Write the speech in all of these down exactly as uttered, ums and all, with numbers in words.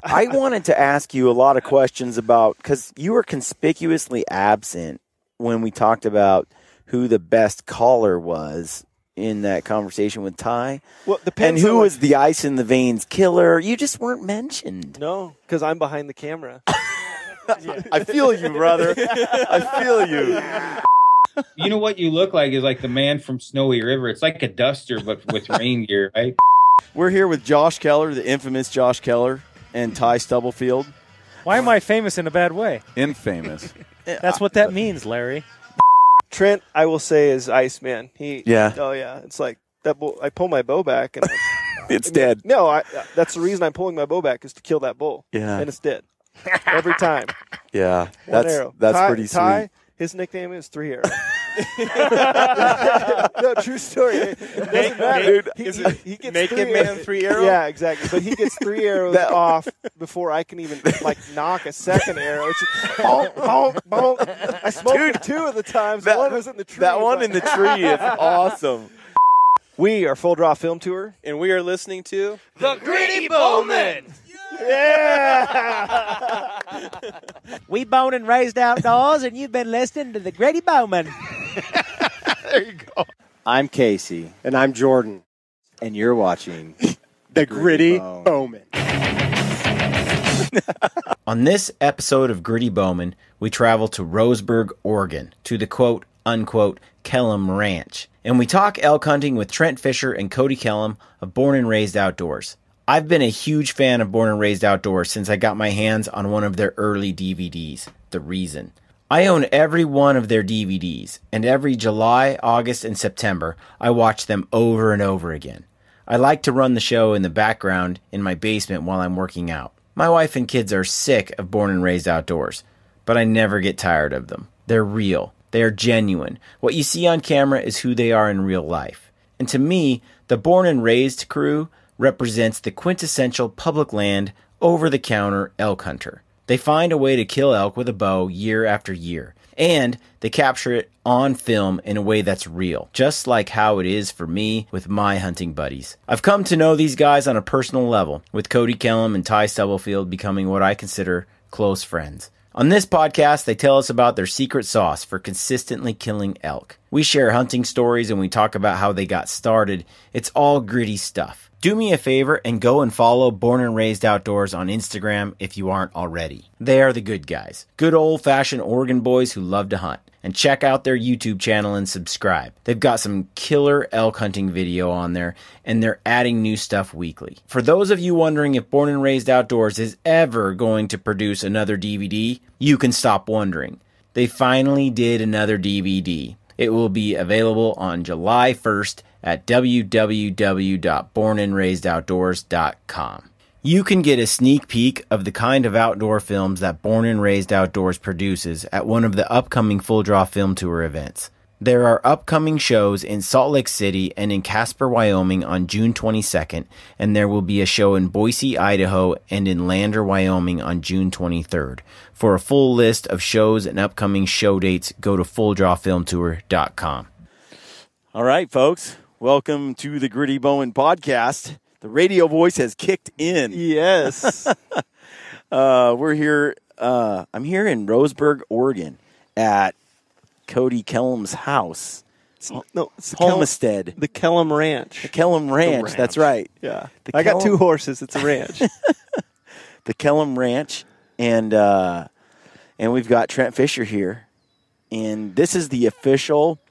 I wanted to ask you a lot of questions about, because you were conspicuously absent when we talked about who the best caller was in that conversation with Ty. Well, and who was like, the ice in the veins killer. You just weren't mentioned. No, because I'm behind the camera. I feel you, brother. I feel you. You know what you look like is like the man from Snowy River. It's like a duster, but with rain gear, right? We're here with Josh Keller, the infamous Josh Keller, and Ty Stubblefield. Why am I famous in a bad way? Infamous. That's what that means, Larry. Trent, I will say, is Iceman. He, yeah. Oh yeah, it's like that. Bull, I pull my bow back and it's I mean, dead. No, I, that's the reason I'm pulling my bow back is to kill that bull. Yeah, and it's dead every time. Yeah, One that's arrow. that's Ty, pretty sweet. Ty, his nickname is Three Arrow. No, true story. It doesn't make, matter. Dude, he, is he, it he gets Naked three Man arrows. Three Arrow? Yeah, exactly. But he gets three arrows that, off before I can even like knock a second arrow. It's just bonk, bonk, bonk. I smoked Dude, two of the times. That, one was in the tree. That one in the tree is awesome. We are Full Draw Film Tour, and we are listening to the Gritty Bowmen. Yeah! We born and raised outdoors, and you've been listening to the Gritty Bowmen. There you go. I'm Casey. And I'm Jordan. And you're watching the Gritty Bowmen. On this episode of Gritty Bowmen, we travel to Roseburg, Oregon, to the quote, unquote, Kellom Ranch. And we talk elk hunting with Trent Fischer and Kody Kellom of Born and Raised Outdoors. I've been a huge fan of Born and Raised Outdoors since I got my hands on one of their early D V Ds, The Reason. I own every one of their D V Ds, and every July, August, and September, I watch them over and over again. I like to run the show in the background in my basement while I'm working out. My wife and kids are sick of Born and Raised Outdoors, but I never get tired of them. They're real. They are genuine. What you see on camera is who they are in real life. And to me, the Born and Raised crew represents the quintessential public land, over-the-counter elk hunter. They find a way to kill elk with a bow year after year, and they capture it on film in a way that's real, just like how it is for me with my hunting buddies. I've come to know these guys on a personal level, with Kody Kellom and Ty Stubblefield becoming what I consider close friends. On this podcast, they tell us about their secret sauce for consistently killing elk. We share hunting stories and we talk about how they got started. It's all gritty stuff. Do me a favor and go and follow Born and Raised Outdoors on Instagram if you aren't already. They are the good guys. Good old-fashioned Oregon boys who love to hunt. And check out their YouTube channel and subscribe. They've got some killer elk hunting video on there, and they're adding new stuff weekly. For those of you wondering if Born and Raised Outdoors is ever going to produce another D V D, you can stop wondering. They finally did another D V D. It will be available on July first at w w w dot born and raised outdoors dot com. You can get a sneak peek of the kind of outdoor films that Born and Raised Outdoors produces at one of the upcoming Full Draw Film Tour events. There are upcoming shows in Salt Lake City and in Casper, Wyoming on June twenty-second, and there will be a show in Boise, Idaho and in Lander, Wyoming on June twenty-third. For a full list of shows and upcoming show dates, go to full draw film tour dot com. All right, folks. Welcome to the Gritty Bowmen podcast. The radio voice has kicked in. Yes. uh, we're here. Uh, I'm here in Roseburg, Oregon at Kody Kellom's house. No, it's homestead. Kellom, the Kellom Ranch. The Kellom Ranch, ranch. That's right. Yeah. The I Kellom, got two horses. It's a ranch. The Kellom Ranch. And, uh, and we've got Trent Fischer here. And this is the official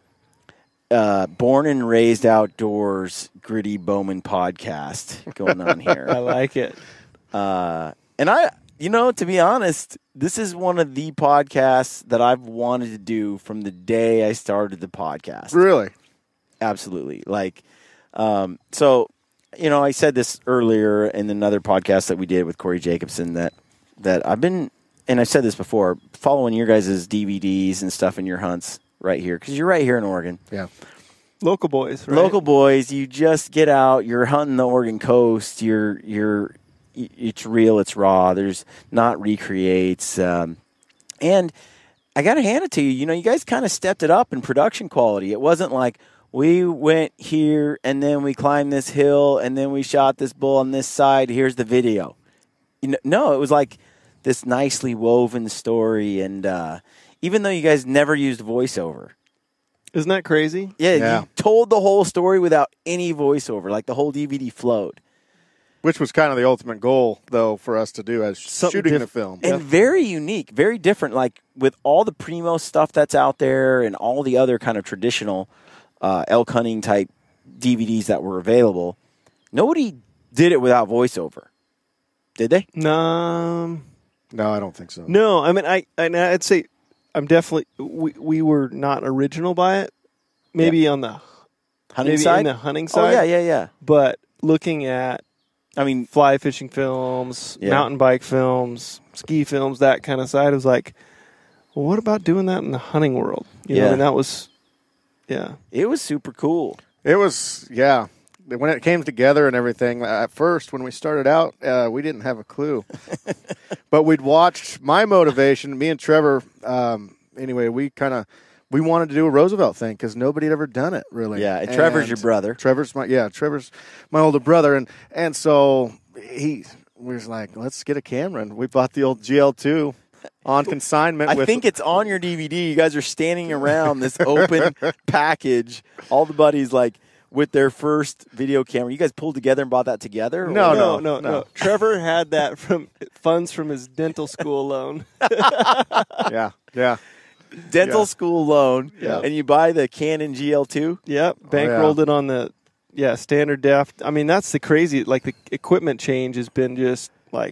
Uh, Born and Raised Outdoors Gritty Bowmen podcast going on here. I like it. Uh, and I, you know, to be honest, this is one of the podcasts that I've wanted to do from the day I started the podcast. Really? Absolutely. Like, um, so, you know, I said this earlier in another podcast that we did with Corey Jacobson that, that I've been, and I've said this before, following your guys' D V Ds and stuff in your hunts. Right here, because you're right here in Oregon. Yeah. Local boys, right? Local boys, you just get out, you're hunting the Oregon coast, you're, you're, it's real, it's raw, there's not recreates. Um, and I got to hand it to you, you know, you guys kind of stepped it up in production quality. It wasn't like we went here and then we climbed this hill and then we shot this bull on this side, here's the video. You know, no, it was like this nicely woven story, and uh, even though you guys never used voiceover, isn't that crazy? yeah, Yeah. you told the whole story without any voiceover, like the whole D V D flowed. Which was kind of the ultimate goal, though, for us to do as Something shooting diff- the film. And very unique, very different. Like with all the Primo stuff that's out there and all the other kind of traditional uh, elk hunting type D V Ds that were available, nobody did it without voiceover. Did they? No, No, I don't think so. no. I mean, I, I I'd say I'm definitely we we were not original by it. Maybe on the Hunting maybe side? in the hunting Oh, side. yeah, yeah, yeah. But looking at I mean, fly fishing films, Yeah. mountain bike films, ski films, that kind of side, it was like, well, what about doing that in the hunting world? You Yeah. know, and that was, yeah. it was super cool. It was, yeah. When it came together and everything, at first, when we started out, uh, we didn't have a clue. But we'd watched my motivation, me and Trevor, um, anyway, we kind of, we wanted to do a Roosevelt thing because nobody had ever done it, really. Yeah, and Trevor's your brother. Trevor's my, yeah, Trevor's my older brother. And, and so he we was like, let's get a camera. And we bought the old G L two on consignment. I with, think it's on your D V D. You guys are standing around this open package. All the buddies, like, with their first video camera. You guys pulled together and bought that together? or- No, no, no, no, no. Trevor had that from funds from his dental school loan. yeah, yeah. Dental Yeah. school loan, Yeah. and you buy the Canon G L two? Yep, Oh, bankrolled it on the yeah standard def. I mean, that's the crazy. Like the equipment change has been just like,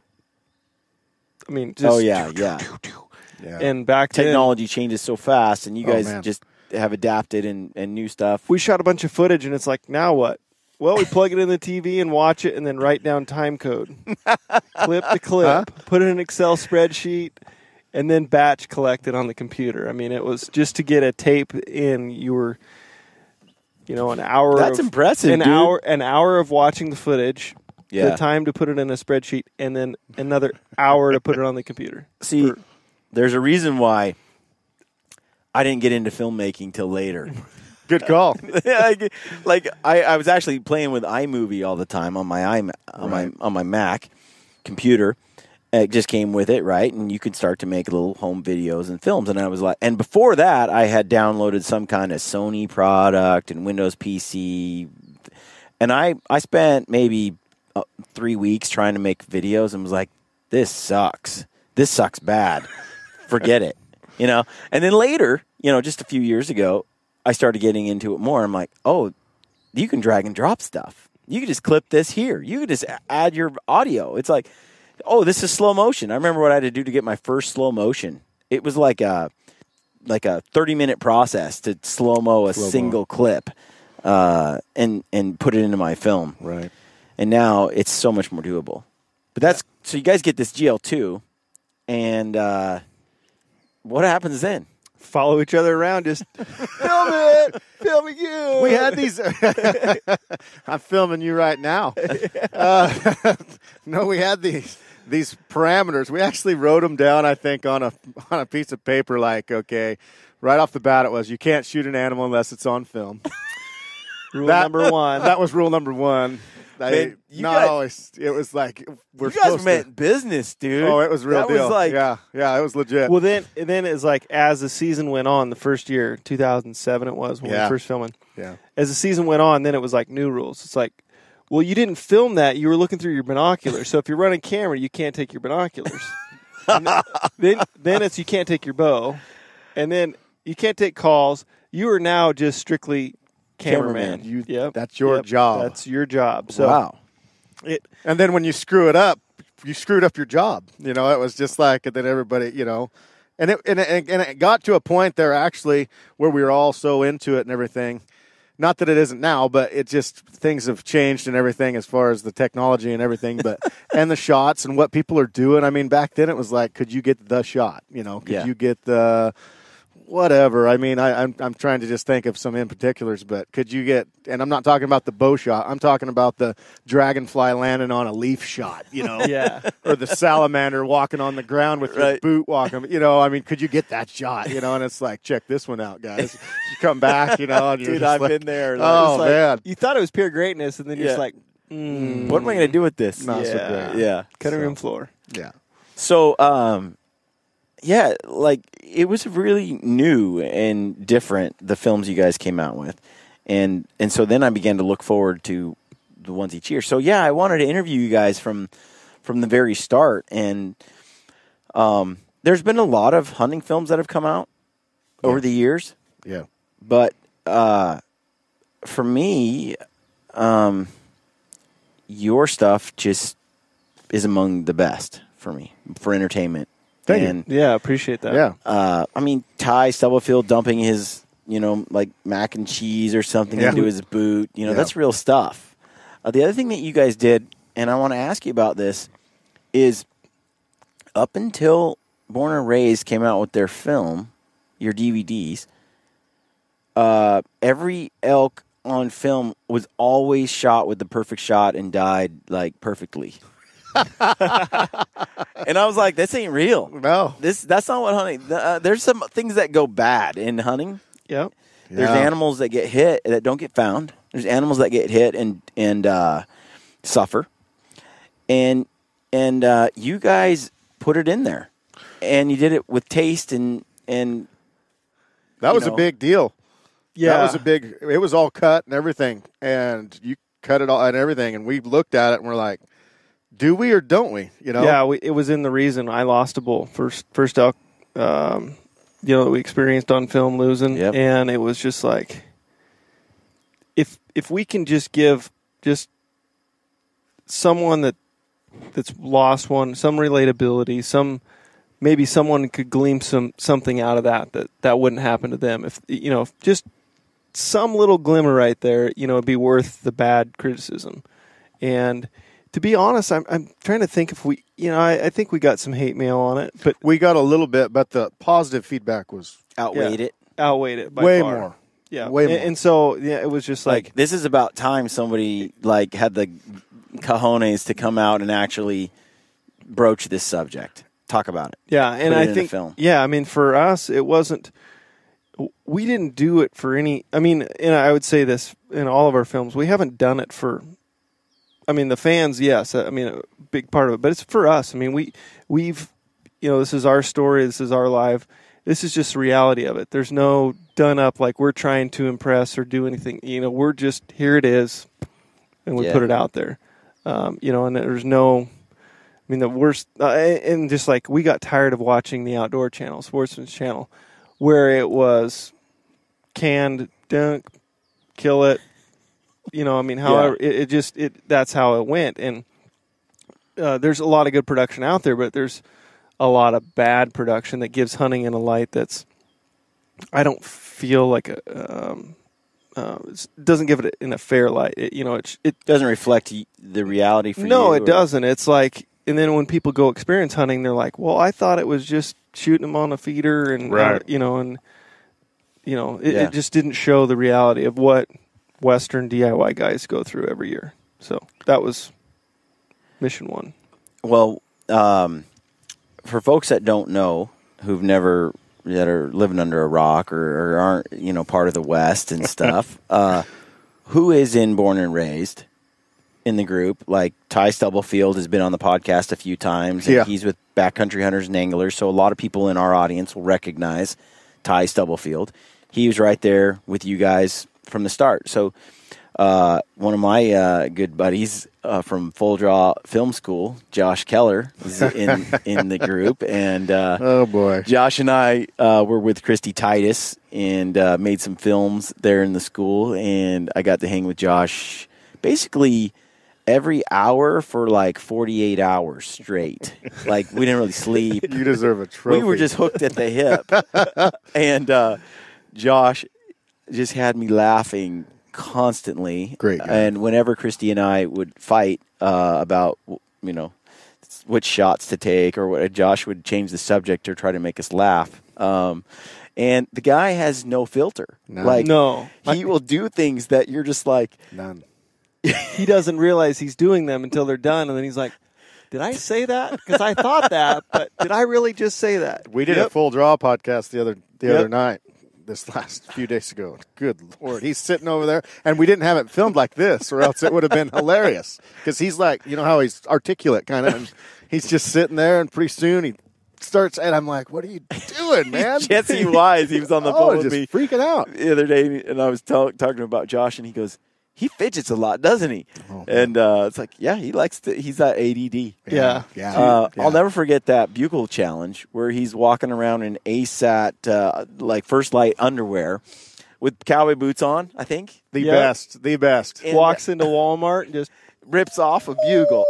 I mean, just Oh, yeah, yeah. yeah. And back then, Technology changes so fast, and you Oh, guys man. just have adapted and, and new stuff. we shot a bunch of footage, and it's like, now what? Well, we plug it in the T V and watch it, and then write down time code, clip to clip, put it in an Excel spreadsheet, and then batch collect it on the computer. I mean, it was just to get a tape in. You were, you know, an hour. That's of, impressive, An dude. hour, an hour of watching the footage. Yeah. The time to put it in a spreadsheet, and then another hour to put it on the computer. See, there's a reason why I didn't get into filmmaking till later. Good call. like, like I, I was actually playing with iMovie all the time on my iMac, on my on my Mac computer. It just came with it, right? And you could start to make little home videos and films. And I was like, and before that, I had downloaded some kind of Sony product and Windows P C. And I, I spent maybe uh, three weeks trying to make videos and was like, this sucks. This sucks bad. Forget it. You know? And then later, you know, just a few years ago, I started getting into it more. I'm like, oh, you can drag and drop stuff. You can just clip this here. You can just add your audio. It's like, oh, this is slow motion. I remember what I had to do to get my first slow motion. It was like a like a thirty minute process to slow mo a Slow-mo. single clip uh, and and put it into my film. Right. And now it's so much more doable. But that's so you guys get this G L two, and uh, what happens then? Follow each other around, just film it, filming you. We had these. I'm filming you right now. Uh, no, we had these these parameters. We actually wrote them down. I think on a on a piece of paper. Like, okay, right off the bat, it was you can't shoot an animal unless it's on film. Rule That- number one. That was rule number one. I, Man, you not guys- always. It was like we're You guys supposed meant to. business, dude. Oh, it was real that deal. Was like, yeah, yeah, it was legit. Well, then, and then it's like as the season went on, the first year, two thousand seven, it was when we Yeah. were first filming. yeah. As the season went on, then it was like new rules. It's like, well, you didn't film that; you were looking through your binoculars. So if you're running camera, you can't take your binoculars. And then, then, then it's you can't take your bow, and then you can't take calls. You are now just strictly cameraman. Cameraman. You, Yep. That's your Yep. job. That's your job. So wow. it, And then when you screw it up, you screwed up your job. You know, it was just like, and then everybody, you know, and it, and it, and it got to a point there actually where we were all so into it and everything. Not that it isn't now, but it just, things have changed and everything as far as the technology and everything, but, and the shots and what people are doing. I mean, back then it was like, could you get the shot? You know, could Yeah. you get the, whatever. I mean, I, I'm I'm trying to just think of some in particulars, but could you get? And I'm not talking about the bow shot. I'm talking about the dragonfly landing on a leaf shot. You know, yeah. or the salamander walking on the ground with your Right. boot walking. You know, I mean, could you get that shot? You know, and it's like, check this one out, guys. You come back, you know, and you're Dude, just I've like, been there. Oh It's like, man, You thought it was pure greatness, and then you're just Yeah. like, mm, What am I going to do with this? not so Yeah. great. Yeah. cutting So- room floor. Yeah. So, um, yeah, like it was really new and different, the films you guys came out with. And and so then I began to look forward to the ones each year. So, yeah, I wanted to interview you guys from from the very start. And um, there's been a lot of hunting films that have come out over Yeah. the years. Yeah. But uh, for me, um, your stuff just is among the best for me, for entertainment. Thank you. and, Yeah, appreciate that. Yeah. Uh, I mean, Ty Stubblefield dumping his, you know, like mac and cheese or something Yeah. into his boot. You know, Yeah. that's real stuff. Uh, the other thing that you guys did, and I want to ask you about this, is up until Born and Raised came out with their film, your D V Ds, uh, every elk on film was always shot with the perfect shot and died like perfectly. And I was like, this ain't real. No. This that's not what hunting. Uh, there's some things that go bad in hunting. Yep. There's Yeah. animals that get hit that don't get found. There's animals that get hit and and uh, suffer. And and uh, you guys put it in there, and you did it with taste and and That you was know. a big deal. Yeah. That was a big, it was all cut and everything. And you cut it all and everything. And we looked at it and we're like, do we or don't we? You know? Yeah, we, it was in the reason I lost a bull. First, first elk, um, you know, that we experienced on film losing, Yep. and it was just like, if if we can just give just someone that that's lost one some relatability, some maybe someone could glean some something out of that that that wouldn't happen to them. If you know, if just some little glimmer right there, you know, it'd be worth the bad criticism. And to be honest, I'm I'm trying to think if we, you know, I, I think we got some hate mail on it, but We got a little bit, but the positive feedback was outweighed Yeah. it. outweighed it by way far. more. Yeah, Way and, more. and so yeah, it was just Like like, this is about time somebody like had the cojones to come out and actually broach this subject, talk about it. yeah, and put it I in a think film. yeah, I mean for us, it wasn't. We didn't do it for any. I mean, and I would say this in all of our films, we haven't done it for. I mean, the fans, yes. I mean, a big part of it, but it's for us. I mean, we we've, you know, this is our story. This is our life. This is just the reality of it. There's no done up like we're trying to impress or do anything. You know, we're just here. It is, and we Yeah. put it out there. Um, you know, and there's no. I mean, the worst, uh, and just like we got tired of watching the Outdoor Channel, Sportsman's Channel, where it was canned, dunk, kill it. You know, I mean, however, it, it just it that's how it went, and uh, there's a lot of good production out there, but there's a lot of bad production that gives hunting in a light that's I don't feel like a um, uh, it doesn't give it in a fair light. It, you know, it it Doesn't reflect y- the reality for you. no, it or- doesn't. It's like, and then when people go experience hunting, they're like, "Well, I thought it was just shooting them on a feeder," and uh, Right. you know, and you know, it, Yeah. it just didn't show the reality of what Western D I Y guys go through every year. So that was mission one. Well, um, for folks that don't know, who've never that are living under a rock or, or aren't you know part of the West and stuff, uh, who is in Born and Raised in the group? Like Ty Stubblefield has been on the podcast a few times, and Yeah. he's with Backcountry Hunters and Anglers, so a lot of people in our audience will recognize Ty Stubblefield. He was right there with you guys from the start. So uh, one of my uh, good buddies uh, from Full Draw Film School, Josh Keller, is in in the group, and uh, Oh, boy. Josh and I uh, were with Christy Titus and uh, made some films there in the school, and I got to hang with Josh basically every hour for like forty-eight hours straight. Like we didn't really sleep. You deserve a trophy. We were just hooked at the hip. And uh, Josh just had me laughing constantly. Great guy. And whenever Christy and I would fight uh, about, you know, which shots to take or what, Josh would change the subject or try to make us laugh. Um, and the guy has no filter. None. Like, No. he will do things that you're just like, None. He doesn't realize he's doing them until they're done, and then he's like, "Did I say that? Because I thought that, but did I really just say that?" We did Yep. a full draw podcast the other the Yep. other night. this last few days ago. Good Lord. He's sitting over there, and we didn't have it filmed like this, or else it would have been hilarious. Because he's like, you know how he's articulate kind of, and he's just sitting there, and pretty soon he starts, and I'm like, what are you doing, man? Jesse Wise, he was on the oh, phone with just me freaking out. the other day, and I was tell, talking about Josh, and he goes, he fidgets a lot, doesn't he? Oh, and uh, it's like, yeah, he likes to, he's that A D D. Yeah. Yeah. Uh, yeah. I'll never forget that bugle challenge where he's walking around in A S A T, uh, like First Light underwear with cowboy boots on, I think. The Yep. best. The best. And Walks into Walmart and just rips off a bugle.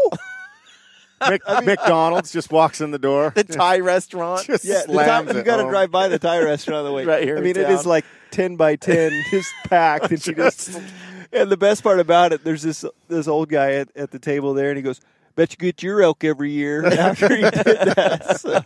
Mc, McDonald's just walks in the door. The Thai restaurant. Just yeah. The slams Thai, you it got to home. drive by the Thai restaurant on the way. Right here I in mean, it town. is like ten by ten, just packed, and she just. And the best part about it, there's this this old guy at, at the table there, and he goes, "Bet you get your elk every year." After he did that, so.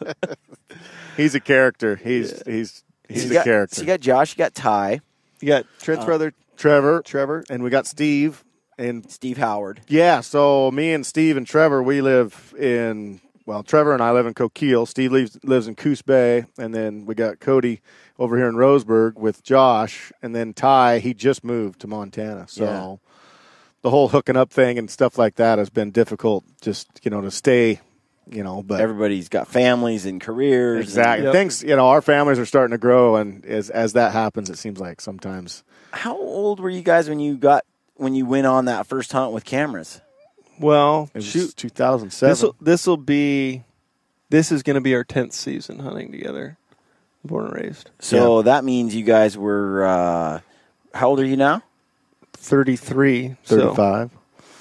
He's a character. He's Yeah. he's he's So a you got, character. So you got Josh, you got Ty, You got Trent's Uh, brother, Trevor, Trevor. and we got Steve. And Steve Howard. yeah, so me and Steve and Trevor, we live in, well, Trevor and I live in Coquille. Steve lives, lives in Coos Bay. And then we got Kody over here in Roseburg with Josh. And then Ty, he just moved to Montana. So Yeah. the whole hooking up thing and stuff like that has been difficult just, you know, to stay, you know. But Everybody's got families and careers. exactly. Yep. Things, you know, our families are starting to grow. And as, as that happens, it seems like sometimes. And how old were you guys when you got when you went on that first hunt with cameras? Well, It was shoot, two thousand seven. this will this will be, this is going to be our tenth season hunting together, born and raised. So that means you guys were, uh, how old are you now? Thirty-three, so thirty-five.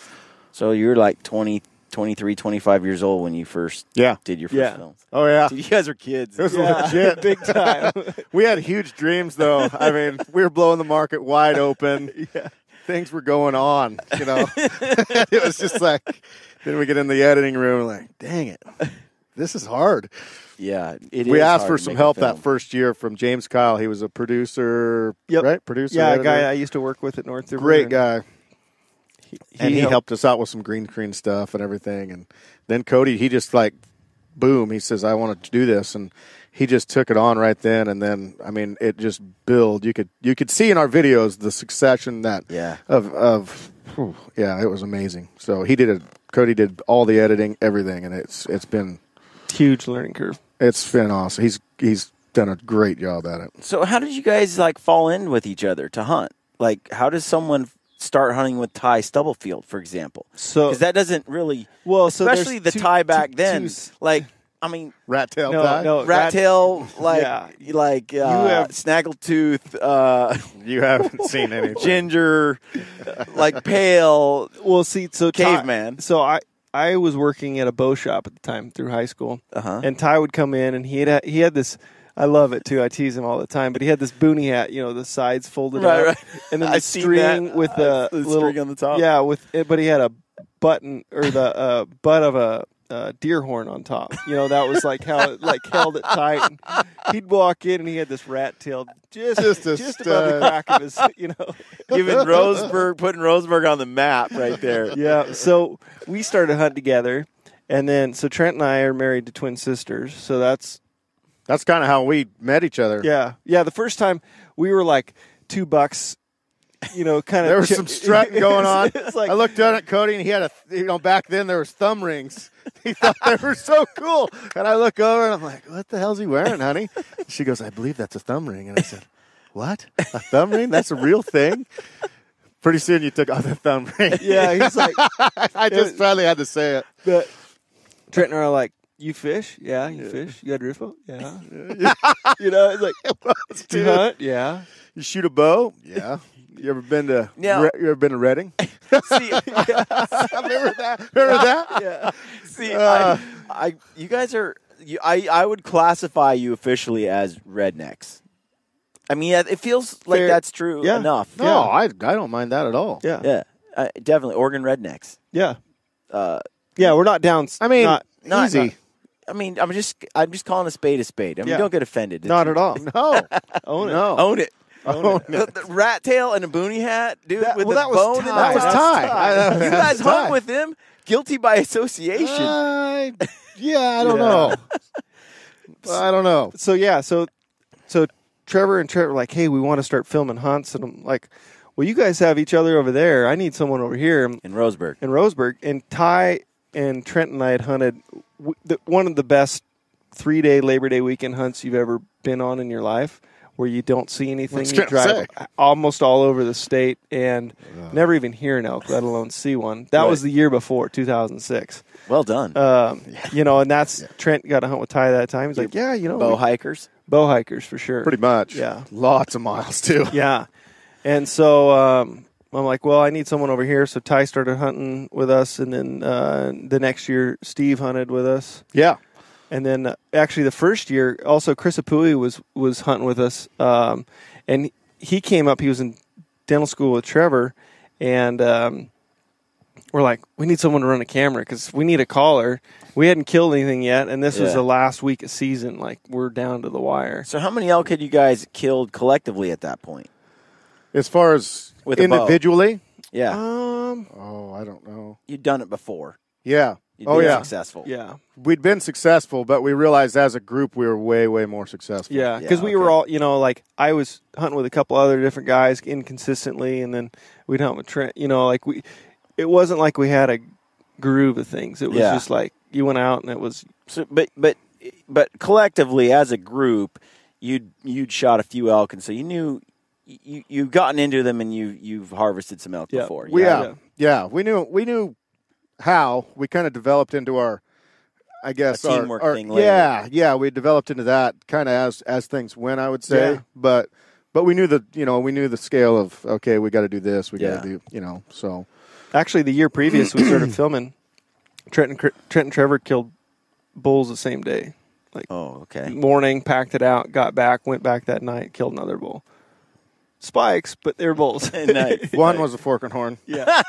So you're like twenty, twenty-three, twenty-five years old when you first Yeah. did your first Yeah. films. Oh, yeah. So you guys were kids. It was yeah, legit. big time. We had huge dreams, though. I mean, we were blowing the market wide open. Yeah. Things were going on, you know. It was just like, then we get in the editing room, like, dang it, this is hard. Yeah, it we is asked hard for to some make a help film. that first year from James Kyle. He was a producer, Yep. right? Producer, Yeah, a editor. guy I used to work with at North River. Great and guy. He, And he helped. helped us out with some green screen stuff and everything. And then Kody, he just like, boom, he says, I want to do this. And he just took it on right then. And then, I mean, it just built. You could you could see in our videos the succession that Yeah. of, of whew, yeah, it was amazing. So he did it. Kody did all the editing, everything. And it's it's been, Huge learning curve. it's been awesome. He's, he's done a great job at it. So how did you guys like fall in with each other to hunt? Like, how does someone start hunting with Ty Stubblefield, for example? So Because that doesn't really, well, so especially the there's two- Ty back two- then. two s- Like, I mean, Rat tail No, tie? no. rat tail, like, yeah. like uh, have- snaggletooth, uh, You haven't seen anything. ginger, like pale Well, see, so Ty- caveman. so I I was working at a bow shop at the time through high school, Uh-huh. and Ty would come in, and he had he had this. I love it too. I tease him all the time, but he had this boonie hat, you know, the sides folded Right, up, right. and then the I've seen string that. with the, The little string on the top. Yeah, with it, but he had a button or the uh, butt of a uh, deer horn on top. You know, that was like how it like held it tight. And he'd walk in, and he had this rat tail just Just just, a above the stud. crack of his, you know. Giving Roseburg, putting Roseburg on the map right there. Yeah, so we started hunting together, and then so Trent and I are married to twin sisters, so that's That's kind of how we met each other. yeah, yeah. The first time we were like two bucks, you know, kind of. There was some strutting going on. It's like I looked down at Kody, and he had a, you know, back then there was thumb rings. He thought they were so cool. And I look over, and I'm like, what the hell's he wearing, honey? She goes, I believe that's a thumb ring. And I said, what? A thumb ring? That's a real thing? Pretty soon you took off the thumb ring. yeah, he's like, I just finally had to say it. but Trent and I are like, you fish? Yeah, you fish. You got riffle? Yeah. You know, it's like, you hunt? Yeah. You shoot a bow? Yeah. You ever been to Now- Re- you ever been to Reading? See, Remember that? Remember that? Yeah. see, Uh, I, I, you guys are. You, I, I would classify you officially as rednecks. I mean, yeah, it feels like Fair- that's true yeah. enough. No, Yeah. I I don't mind that at all. Yeah. Yeah, uh, definitely Oregon rednecks. Yeah. Uh, Yeah, we're not down. I mean, not, not- easy. not- I mean, I'm just I'm just calling a spade a spade. I mean, Yeah. don't get offended. not at all. No. Own it. No. Own it. Own The, it. the rat tail and a boonie hat, dude, That- with well, the that was bone. Ty. in That the was top. Ty. Ty. I- You that guys was hung Ty. with him, guilty by association. Uh, yeah, I don't Yeah. know. I don't know. So yeah, so so Trevor and Trent were like, hey, we want to start filming hunts. And I'm like, well, you guys have each other over there. I need someone over here. In Roseburg. In Roseburg. And Ty and Trent and I had hunted w- the, one of the best three-day Labor Day weekend hunts you've ever been on in your life, where you don't see anything. What's You Trent drive say? almost all over the state and uh, never even hear an elk, let alone see one. That right. was the year before, two thousand six. Well done. Um, you know, and that's, yeah. Trent got to hunt with Ty that time. He's like, yeah, you know. Bow hikers? Bow hikers, for sure. Pretty much. Yeah. Lots of miles, too. Yeah. And so um, I'm like, well, I need someone over here. So Ty started hunting with us, and then uh, the next year, Steve hunted with us. Yeah. And then uh, actually the first year, also Chris Apui was, was hunting with us. Um, and he came up, he was in dental school with Trevor, and um, we're like, we need someone to run a camera because we need a caller. We hadn't killed anything yet, and this yeah. was the last week of season. Like, we're down to the wire. So how many elk had you guys killed collectively at that point? As far as With a bow. individually? Yeah. Um, Oh, I don't know. You'd done it before. Yeah. You'd Oh, been yeah. successful. yeah. We'd been successful, but we realized as a group we were way, way more successful. Yeah, because Yeah, we okay. were all, you know, like I was hunting with a couple other different guys inconsistently, and then we'd hunt with Trent. You know, like we, it wasn't like we had a groove of things. It was Yeah. just like you went out and it was. So, but but but collectively as a group, you'd you'd shot a few elk, and so you knew you you've gotten into them, and you you've harvested some elk Yeah. before. We, yeah. Yeah. yeah. We knew we knew how. We kind of developed into our I guess A our- teamwork our, thing later. Yeah, yeah, we developed into that kind of as as things went, I would say. Yeah. But but we knew the you know, we knew the scale of okay, we got to do this, we Yeah. got to do, you know, so Actually, the year previous we started filming. Trent and, Trent and Trevor killed bulls the same day. Like Oh, okay. morning, packed it out, got back, went back that night, killed another bull. Spikes, but they were bulls. Nice. one was a fork and horn, Yeah,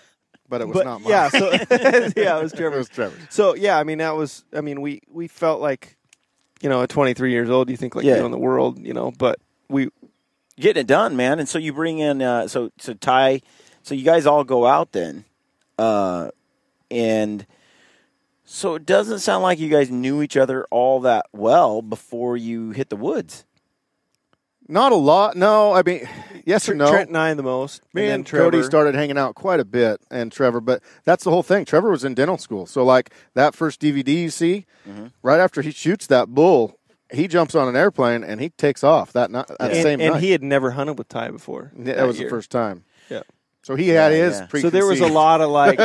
but it was but not mine. yeah, so yeah, it was it Trevor. was Trevor's. So yeah, I mean that was. I mean we we felt like, you know, at twenty-three years old, you think like Yeah. you own the world, you know. But we Getting it done, man. And so you bring in uh, so so Ty, so you guys all go out then, uh, and so it doesn't sound like you guys knew each other all that well before you hit the woods. Not a lot. No, I mean, yes or no. Trent and I the most. Me and, and, then Trevor. Kody started hanging out quite a bit, and Trevor. But that's the whole thing. Trevor was in dental school, so like that first D V D you see, Mm-hmm. right after he shoots that bull, he jumps on an airplane and he takes off that night, that and, same and night. he had never hunted with Ty before. that, that was year. the first time. Yeah. So he had Yeah, his. yeah. So there was a preconceived- lot of like,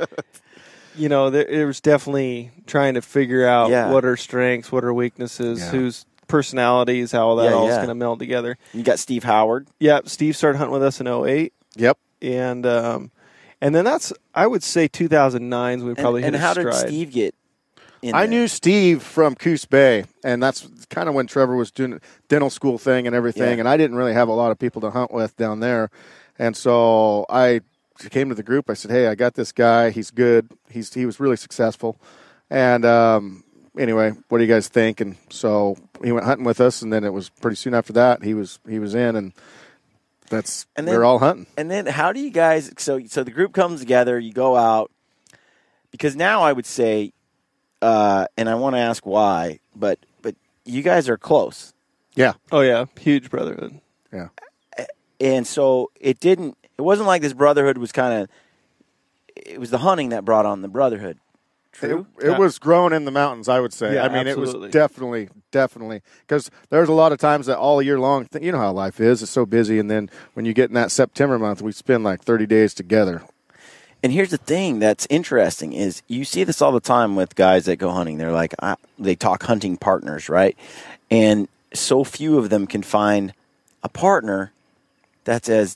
you know, there, there was definitely trying to figure out Yeah. what are strengths, what are weaknesses, Yeah. whose personalities, how all that Yeah, all is yeah. going to meld together. You got Steve Howard. Yeah, Steve started hunting with us in oh eight, Yep. and um, and then that's I would say two thousand nine is when we probably and, hit and how a stride. did Steve get in I there? knew Steve from Coos Bay, and that's kind of when Trevor was doing dental school thing and everything, Yeah. and I didn't really have a lot of people to hunt with down there. And so I came to the group. I said, hey, I got this guy. He's good. He's He was really successful. And um, anyway, what do you guys think? And so he went hunting with us, and then it was pretty soon after that he was he was in, and that's And we then- were all hunting. And then how do you guys? So so the group comes together. You go out because now I would say, uh, and I want to ask why, but but you guys are close, Yeah. Oh yeah, huge brotherhood. Yeah. and so it didn't. It wasn't like this brotherhood was kind of. It was the hunting that brought on the brotherhood. True. It, it Yeah. was grown in the mountains, I would say. Yeah, I mean, it absolutely. was definitely, definitely. Because there's a lot of times that all year long, th- you know how life is, it's so busy. And then when you get in that September month, we spend like thirty days together. And here's the thing that's interesting is you see this all the time with guys that go hunting. They're like, I, they talk hunting partners, right? And so few of them can find a partner that's as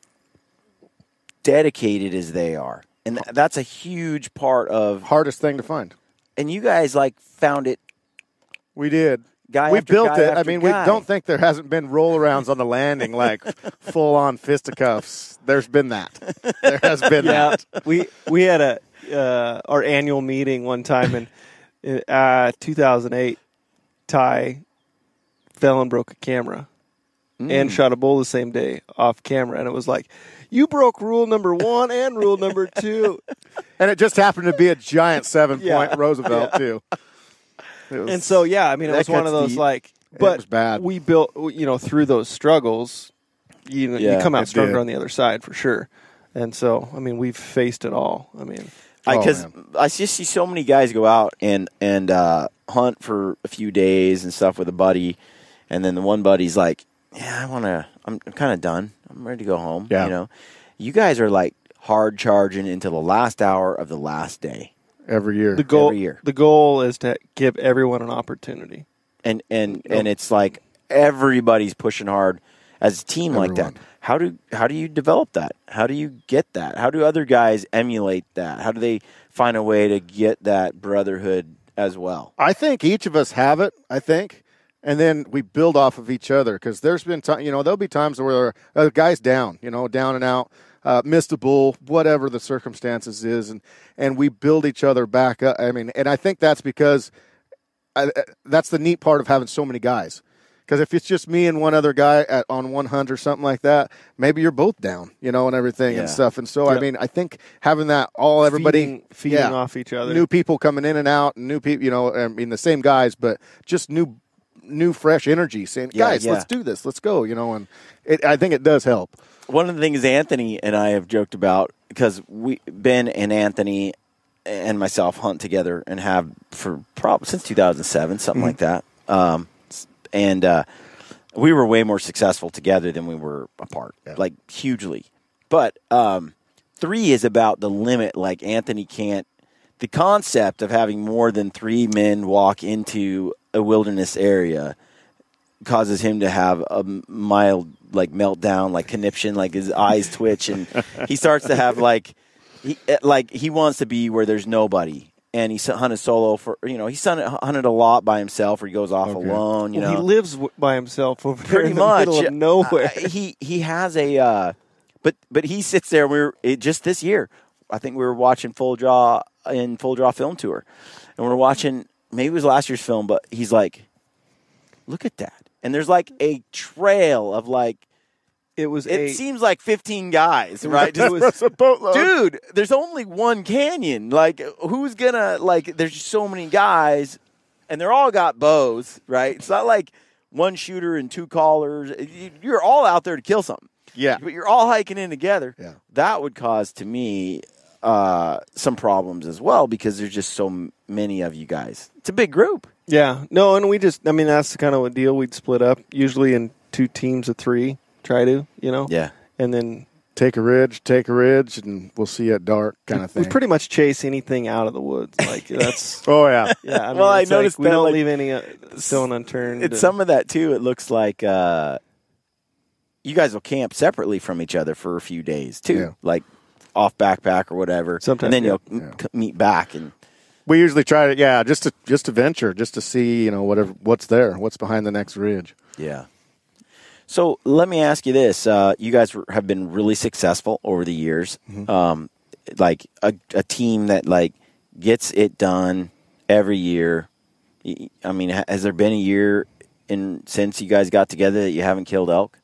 dedicated as they are. And th- that's a huge part of, Hardest thing to find. and you guys like found it We did. guy we after built guy it. I after mean, guy. we don't think there hasn't been roll arounds on the landing, like full on fisticuffs. There's been that. There has been Yeah, that. we we had a uh, our annual meeting one time in uh, two thousand eight. Ty fell and broke a camera and shot a bull the same day off camera, and it was like, you broke rule number one and rule number two. And it just happened to be a giant seven point Yeah. Roosevelt, too. It was- And so, yeah, I mean, it That was one cuts of those deep. like, But it was bad. We built, you know, through those struggles, you know, Yeah, you come out it stronger did. on the other side for sure. And so, I mean, we've faced it all. I mean, Oh, Because man. I just see so many guys go out and and uh, hunt for a few days and stuff with a buddy, and then the one buddy's like, "Yeah, I want to. I'm, I'm kind of done. I'm ready to go home." Yeah. You know, you guys are like hard charging into the last hour of the last day, every year. the goal, Every year. the goal is to give everyone an opportunity. and and and it's like everybody's pushing hard as a team like that. Everyone. How do how do you develop that? How do you get that? How do other guys emulate that? How do they find a way to get that brotherhood as well? I think each of us have it. I think, and then we build off of each other because there's been time. You know, there'll be times where a guy's down. You know, down and out, uh, missed a bull, whatever the circumstances is, and and we build each other back up. I mean, and I think that's because I, that's the neat part of having so many guys. Because if it's just me and one other guy at, on one hunt or something like that, maybe you're both down, you know, and everything Yeah. and stuff. And so, Yep. I mean, I think having that all everybody feeding, feeding yeah, off each other. new people coming in and out, and new people, you know, I mean, the same guys, but just new, new, fresh energy saying, Yeah, guys, yeah. let's do this, let's go, you know, and it, I think it does help. One of the things Anthony and I have joked about, because we Ben and Anthony and myself hunt together and have for probably since two thousand seven, something Mm-hmm. like that. Um, and uh, we were way more successful together than we were apart, Yeah. like hugely. But um, three is about the limit. Like Anthony can't. The concept of having more than three men walk into a wilderness area causes him to have a mild like meltdown, like conniption, like his eyes twitch, and he starts to have like he like he wants to be where there's nobody. And he hunted solo for, you know, he's hunted, hunted a lot by himself, or he goes off Okay. alone, you Well, know. he lives w- by himself over there Pretty in the much. middle of nowhere. Uh, he he has a, uh, but but he sits there. We were it, just this year. I think we were watching Full Draw in Full Draw Film Tour, and we we're watching. Maybe it was last year's film, but he's like, "Look at that!" And there's like a trail of like. it was It a, seems like fifteen guys, right? Just- That's a boatload. dude, there's only one canyon. Like, who's gonna like? There's just so many guys, and they're all got bows, right? It's not like one shooter and two callers. You- You're all out there to kill something. Yeah. But you're all hiking in together. Yeah. That would cause to me uh, some problems as well because there's just so m- many of you guys. It's a big group. yeah, no, and we just, I mean, that's kind of a deal. We'd split up usually in two teams of three. Try to, you know, Yeah. and then Take a ridge, take a ridge, and we'll see you at dark kind of thing. we pretty much chase anything out of the woods. Like that's, oh, yeah. yeah. I mean, Well, I it's like noticed we that, don't like, leave any uh, stone unturned. It's and- some of that too. It looks like uh, you guys will camp separately from each other for a few days too, Yeah. like off backpack or whatever. Sometimes, and then yeah. you'll m- c- meet back and We usually try to, yeah, just to just to venture, just to see, you know, whatever what's there, what's behind the next ridge. yeah. So let me ask you this: uh, you guys were, have been really successful over the years, um, like a, a team that like gets it done every year. Y- I mean, ha- has there been a year in since you guys got together that you haven't killed elk?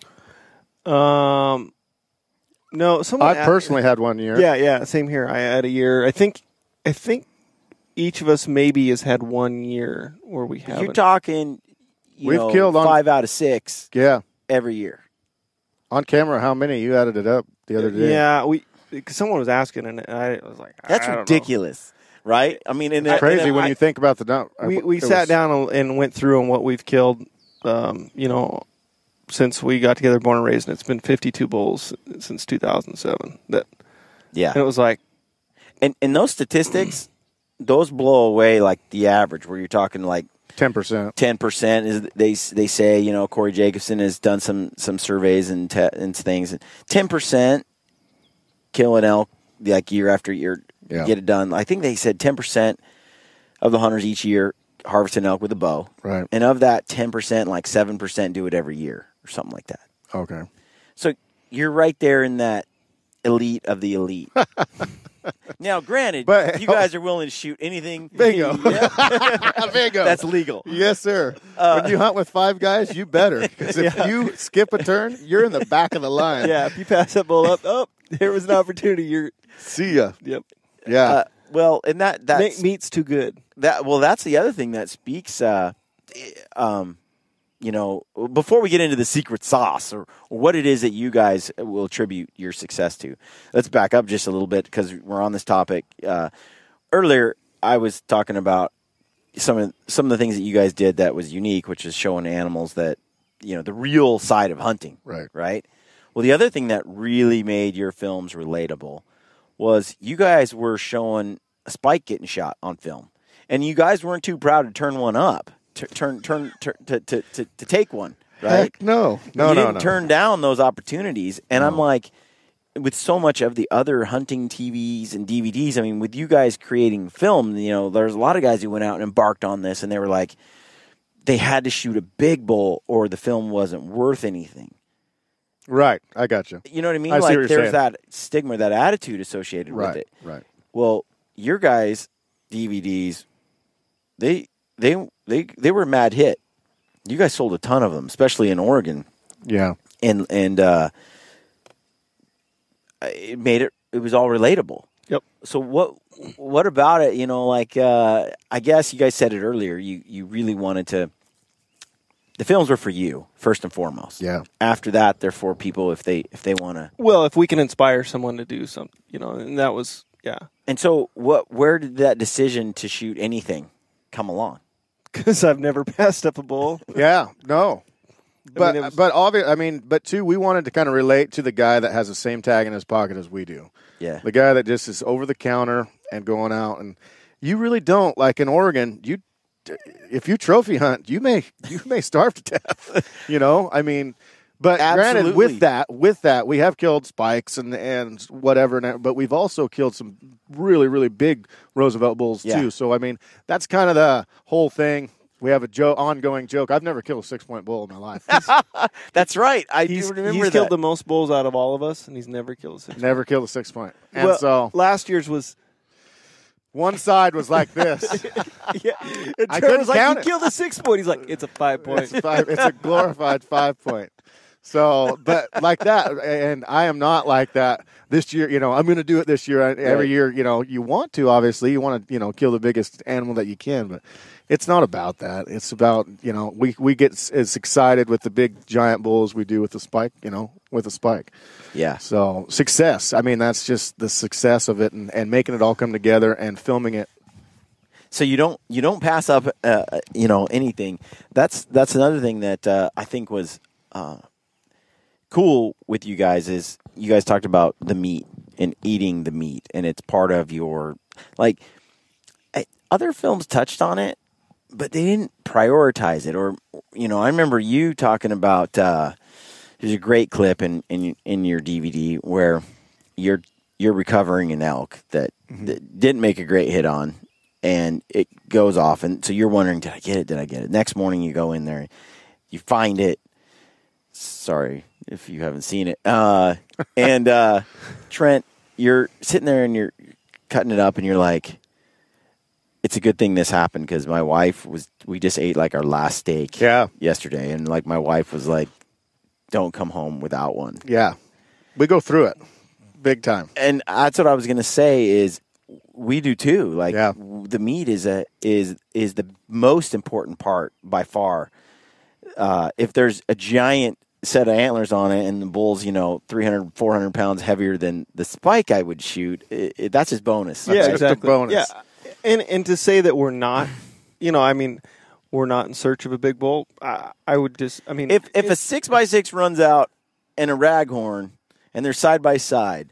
Um, no, someone. I personally had one year. Yeah, yeah, same here. I had a year. I think, I think each of us maybe has had one year where we haven't. You're talking. You We've know, killed on- five out of six Yeah. every year. On camera, how many? You added it up the other day. Yeah, we. Cause someone was asking, and I was like, That's I don't know. ridiculous, right? I mean, in It's a, crazy in a- when I- you think about the dump. We we It sat was- down and- and went through on what we've killed. Um, you know, since we got together, born and raised, and it's been fifty-two bulls since two thousand seven. That yeah, and it was like, and and those statistics, those blow away like the average. Where you're talking like ten percent. ten percent is they they say you know Corey Jacobson has done some some surveys and te- and things. Ten percent kill an elk like year after year, Yeah. get it done. I think they said ten percent of the hunters each year harvest an elk with a bow, Right. and of that ten percent, like seven percent do it every year or something like that. Okay. So you're right there in that elite of the elite. Now, granted, But- you guys are willing to shoot anything. Bingo. Yeah. Bingo. That's legal. Yes, sir. when you hunt with five guys, you better. Because if you skip a turn, you're in the back of the line. yeah, if you pass that bull up, oh, there was an opportunity. You're, See ya. yep, Yeah. Uh, well, and that that's meat's too good. that. Well, that's the other thing that speaks. Uh, um, you know, before we get into the secret sauce or, or what it is that you guys will attribute your success to, let's back up just a little bit because we're on this topic. Uh, earlier, I was talking about some of some of the things that you guys did that was unique, which is showing animals that, you know, the real side of hunting. Right. Right. Well, the other thing that really made your films relatable was you guys were showing a spike getting shot on film, and you guys weren't too proud to turn one up, to turn, turn, turn to, to, to, to take one, right? Heck no, no, you no, didn't no. turn down those opportunities, and No. I'm like, with so much of the other hunting T Vs and D V Ds, I mean, with you guys creating film, you know, there's a lot of guys who went out and embarked on this, and they were like, they had to shoot a big bull, or the film wasn't worth anything. Right, I got you. You know what I mean? I see like what you're there's saying. that stigma, that attitude associated Right, with it. right. Well, your guys' D V Ds, they they they they were a mad hit. You guys sold a ton of them, especially in Oregon, Yeah. and and uh, it made it. It was all relatable. Yep. So what what about it? You know, like uh, I guess you guys said it earlier. You you really wanted to. The films were for you first and foremost. Yeah. After that, they're for people if they if they want to. Well, if we can inspire someone to do something, you know, and that was, yeah. And so, what? Where did that decision to shoot anything come along? Because I've never passed up a bull. Yeah, no. But it was- but obvious. I mean, but too, we wanted to kind of relate to the guy that has the same tag in his pocket as we do. Yeah. The guy that just is over the counter and going out, and you really don't like in Oregon. You, if you trophy hunt, you may you may starve to death. You know, I mean. But granted, Absolutely. with that, with that, we have killed spikes and and whatever, and, but we've also killed some really really big Roosevelt bulls Yeah. too. So I mean, that's kind of the whole thing. We have a jo- ongoing joke. I've never killed a six point bull in my life. That's right. I He's, do remember he's that. killed the most bulls out of all of us, and he's never killed a six. Never killed a six point. And well, so last year's was one side was like this. yeah. And I Trent couldn't was like, count "You it." killed a six point." He's like, "It's a five point." It's, five, it's a glorified five point. So, but like that, and I am not like that this year. You know, I'm going to do it this year. Every Right. year, you know, you want to, obviously, you want to, you know, kill the biggest animal that you can, but it's not about that. It's about, you know, we, we get as excited with the big giant bull as we do with the spike, you know, with a spike. Yeah. So success. I mean, that's just the success of it, and, and making it all come together and filming it. So you don't you don't pass up uh, you know anything. That's that's another thing that uh, I think was uh, cool with you guys is you guys talked about the meat and eating the meat, and it's part of your like. I, other films touched on it, but they didn't prioritize it. Or you know, I remember you talking about. Uh, there's a great clip in, in in your D V D where you're you're recovering an elk that, Mm-hmm. that didn't make a great hit on. And it goes off, and so you're wondering, did I get it? Did I get it? Next morning, you go in there, you find it. Sorry if you haven't seen it. Uh, and uh, Trent, you're sitting there and you're cutting it up, and you're like, "It's a good thing this happened because my wife was. We just ate like our last steak Yeah. yesterday, and like my wife was like, don't come home without one.' Yeah. We go through it big time. And that's what I was gonna say is. We do too. Like Yeah. w- the meat is a is is the most important part by far. Uh, if there's a giant set of antlers on it and the bull's, you know, three hundred, four hundred pounds heavier than the spike I would shoot, it, it, that's his bonus. Yeah, just a exactly. bonus. Yeah, and and to say that we're not, you know, I mean, we're not in search of a big bull. I, I would just, I mean, If if a six by six runs out and a raghorn and they're side by side,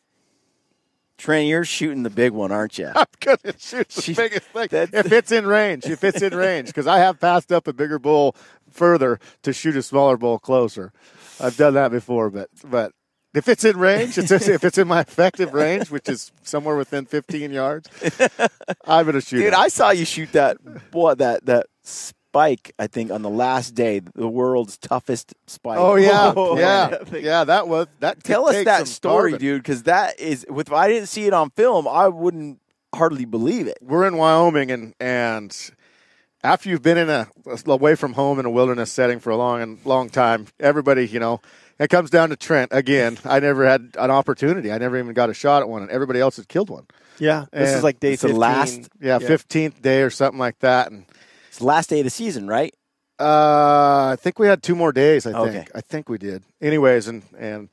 Trent, you're shooting the big one, aren't you? I'm going to shoot the She- biggest thing. that- If it's in range, if it's in range, because I have passed up a bigger bull further to shoot a smaller bull closer. I've done that before, but but if it's in range, it's if it's in my effective range, which is somewhere within fifteen yards, I'm going to shoot Dude, it. I saw you shoot that what that that spike. I think on the last day, the world's toughest spike. Oh yeah, Oh, yeah, yeah. yeah. That was that. Tell could us take that some story, carbon. dude, because that is. If I didn't see it on film, I wouldn't hardly believe it. We're in Wyoming, and and after you've been in a away from home in a wilderness setting for a long and long time, everybody, you know, it comes down to Trent again. I never had an opportunity. I never even got a shot at one, and everybody else had killed one. yeah, this And is like day it's the fifteen. last- Yeah, fifteenth day or something like that, and It's the last day of the season, right? Uh, I think we had two more days. I Okay. think. I think we did. Anyways, and and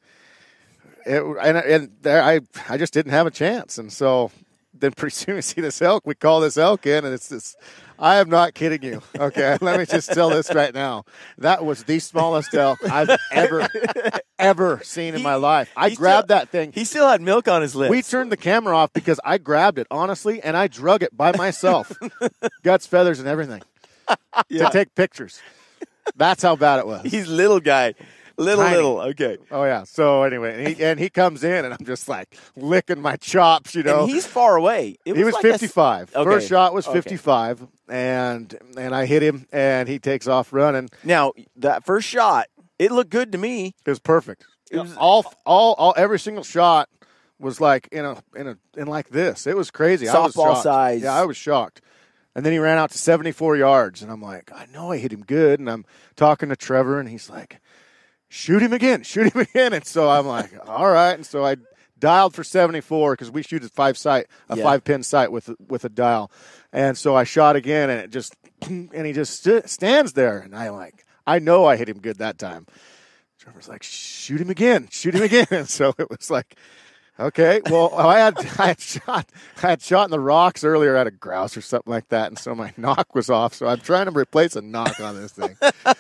it, and and there, I I just didn't have a chance, and so then pretty soon we see this elk. We call this elk in, and it's this. I am not kidding you. Okay, let me just tell this right now. That was the smallest elk I've ever ever seen in my life. I grabbed still, that thing. He still had milk on his lips. We turned the camera off because I grabbed it honestly, and I drug it by myself, guts, feathers, and everything. Yeah. To take pictures. That's how bad it was. He's little guy. Little, Tiny. little. Okay. Oh, yeah. So, anyway, and he, and he comes in, and I'm just, like, licking my chops, you know. And he's far away. It he was like fifty-five. A, okay. First shot was okay. fifty-five, and and I hit him, and he takes off running. Now, that first shot, it looked good to me. It was perfect. It was all, all, all, every single shot was, like, in a, in a, in like this. It was crazy. I was Softball shocked. size. Yeah, I was shocked. And then he ran out to seventy-four yards, and I'm like, I know I hit him good. And I'm talking to Trevor, and he's like, shoot him again, shoot him again. And so I'm like, all right. And so I dialed for seventy-four because we shoot a five sight, a yeah. five pin sight with with a dial. And so I shot again, and it just, and he just st- stands there, and I like, I know I hit him good that time. Trevor's like, shoot him again, shoot him again. And so it was like, okay, well, I had I had shot I had shot in the rocks earlier at a grouse or something like that, and so my knock was off. So I'm trying to replace a knock on this thing.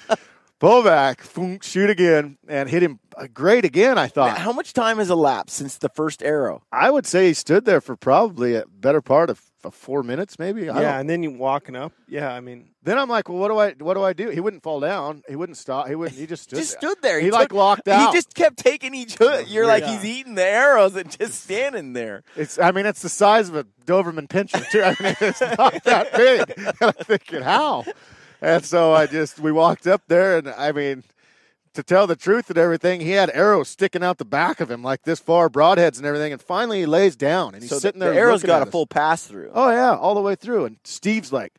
Pull back, boom, shoot again, and hit him great again, I thought. Now, how much time has elapsed since the first arrow? I would say he stood there for probably a better part of, of four minutes, maybe. I Yeah, don't- and then you walking up. Yeah, I mean, Then I'm like, well, what do I what do I do? He wouldn't fall down. He wouldn't stop. He wouldn't. He just stood Just there. stood there. He, took- like locked out. He just kept taking each hook. You're like, Yeah. he's eating the arrows and just standing there. It's. I mean, it's the size of a Doberman Pinscher too. I mean, it's not that big. And I'm thinking, how? And so I just we walked up there, and I mean, to tell the truth and everything, he had arrows sticking out the back of him like this far, broadheads and everything. And finally, he lays down, and he's So sitting the, there. the arrow's looking got at a us. full pass through. Oh yeah, all the way through. And Steve's like,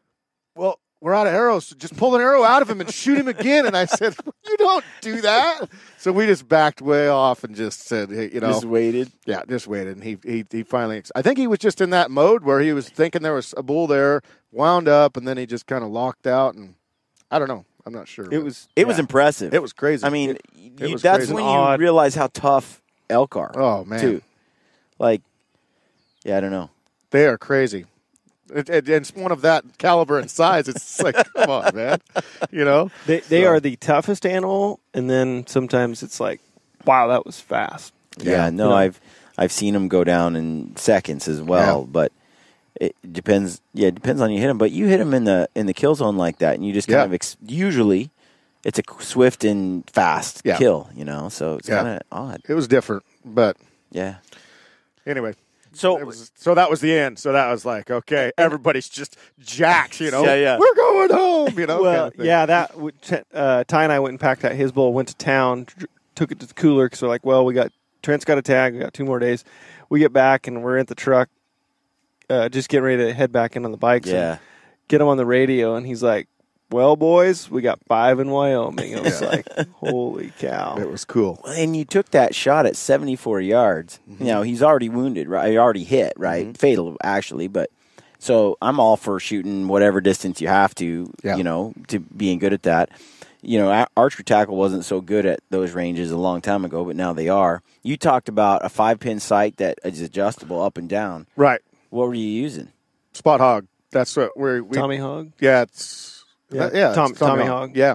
"Well, we're out of arrows. So just pull an arrow out of him and shoot him again." And I said, "You don't do that." So we just backed way off and just said, "Hey, you know, Just waited. yeah, just waited." And he he he finally. I think he was just in that mode where he was thinking there was a bull there, wound up, and then he just kind of locked out. And I don't know. I'm not sure. it was. It was impressive. It was crazy. I mean, It- it you, was that's crazy. when you Odd. realize how tough elk are. Oh man, too. Like, yeah, I don't know. they are crazy. It, it, it's one of that caliber and size. It's like, come on, man. You know, They they So- are the toughest animal, and then sometimes it's like, wow, that was fast. Yeah, Yeah, no, you know. I've I've seen them go down in seconds as well, Yeah. but it depends. Yeah, it depends on you hit them. But you hit them in the in the kill zone like that, and you just kind Yeah. of ex- usually it's a swift and fast Yeah. kill, you know. So it's Yeah. kind of odd. It was different, but Yeah. anyway. So It was, so that was the end. So that was like, okay, everybody's just jacked, you know. Yeah, yeah. We're going home, you know. Well, kind of thing. yeah, that w- t- uh, Ty and I went and packed out his bull, went to town, dr- took it to the cooler because we're like, well, we got Trent's got a tag, we got two more days. We get back and we're at the truck, uh, just getting ready to head back in on the bikes. yeah, And get him on the radio, and he's like, "Well, boys, we got five in Wyoming." I was like, "Holy cow!" It was cool. and you took that shot at seventy-four yards. Mm-hmm. You know, he's already wounded, right? He already hit, right? Fatal, actually. But so I'm all for shooting whatever distance you have to, Yeah. you know, to being good at that. You know, ar- archery tackle wasn't so good at those ranges a long time ago, but now they are. You talked about a five-pin sight that is adjustable up and down. Right. What were you using? Spot hog. That's what we're. We, Tommy Hog. Yeah, it's. Yeah, uh, yeah Tom- it's Tommy hog. Yeah.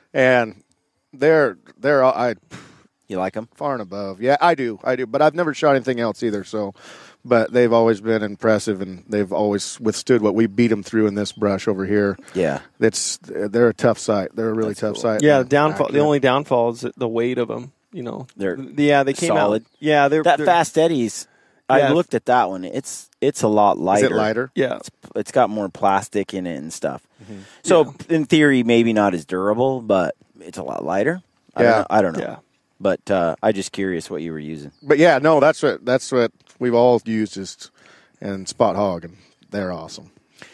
And they're, they're, all- I, You like them? far and above. Yeah, I do. I do. But I've never shot anything else either, so. But they've always been impressive, and they've always withstood what we beat them through in this brush over here. Yeah. It's they're a tough sight. They're a really That's tough cool. sight. Yeah, the and downfall. The accurate. only downfall is the weight of them. You know, They're yeah, they came solid. out. Yeah, they're That they're, Fast Eddie's, I Yeah. looked at that one. It's it's a lot lighter. Is it lighter? Yeah, It's, it's got more plastic in it and stuff. So in theory, maybe not as durable, but it's a lot lighter. I Yeah. don't know. I don't know. yeah. But uh, I just curious what you were using. But yeah, no, that's what that's what we've all used is and Spot Hog, and they're awesome.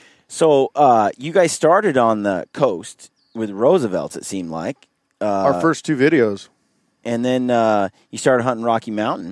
So uh, you guys started on the coast with Roosevelt's, it seemed like. Uh, Our first two videos. and then uh, you started hunting Rocky Mountain.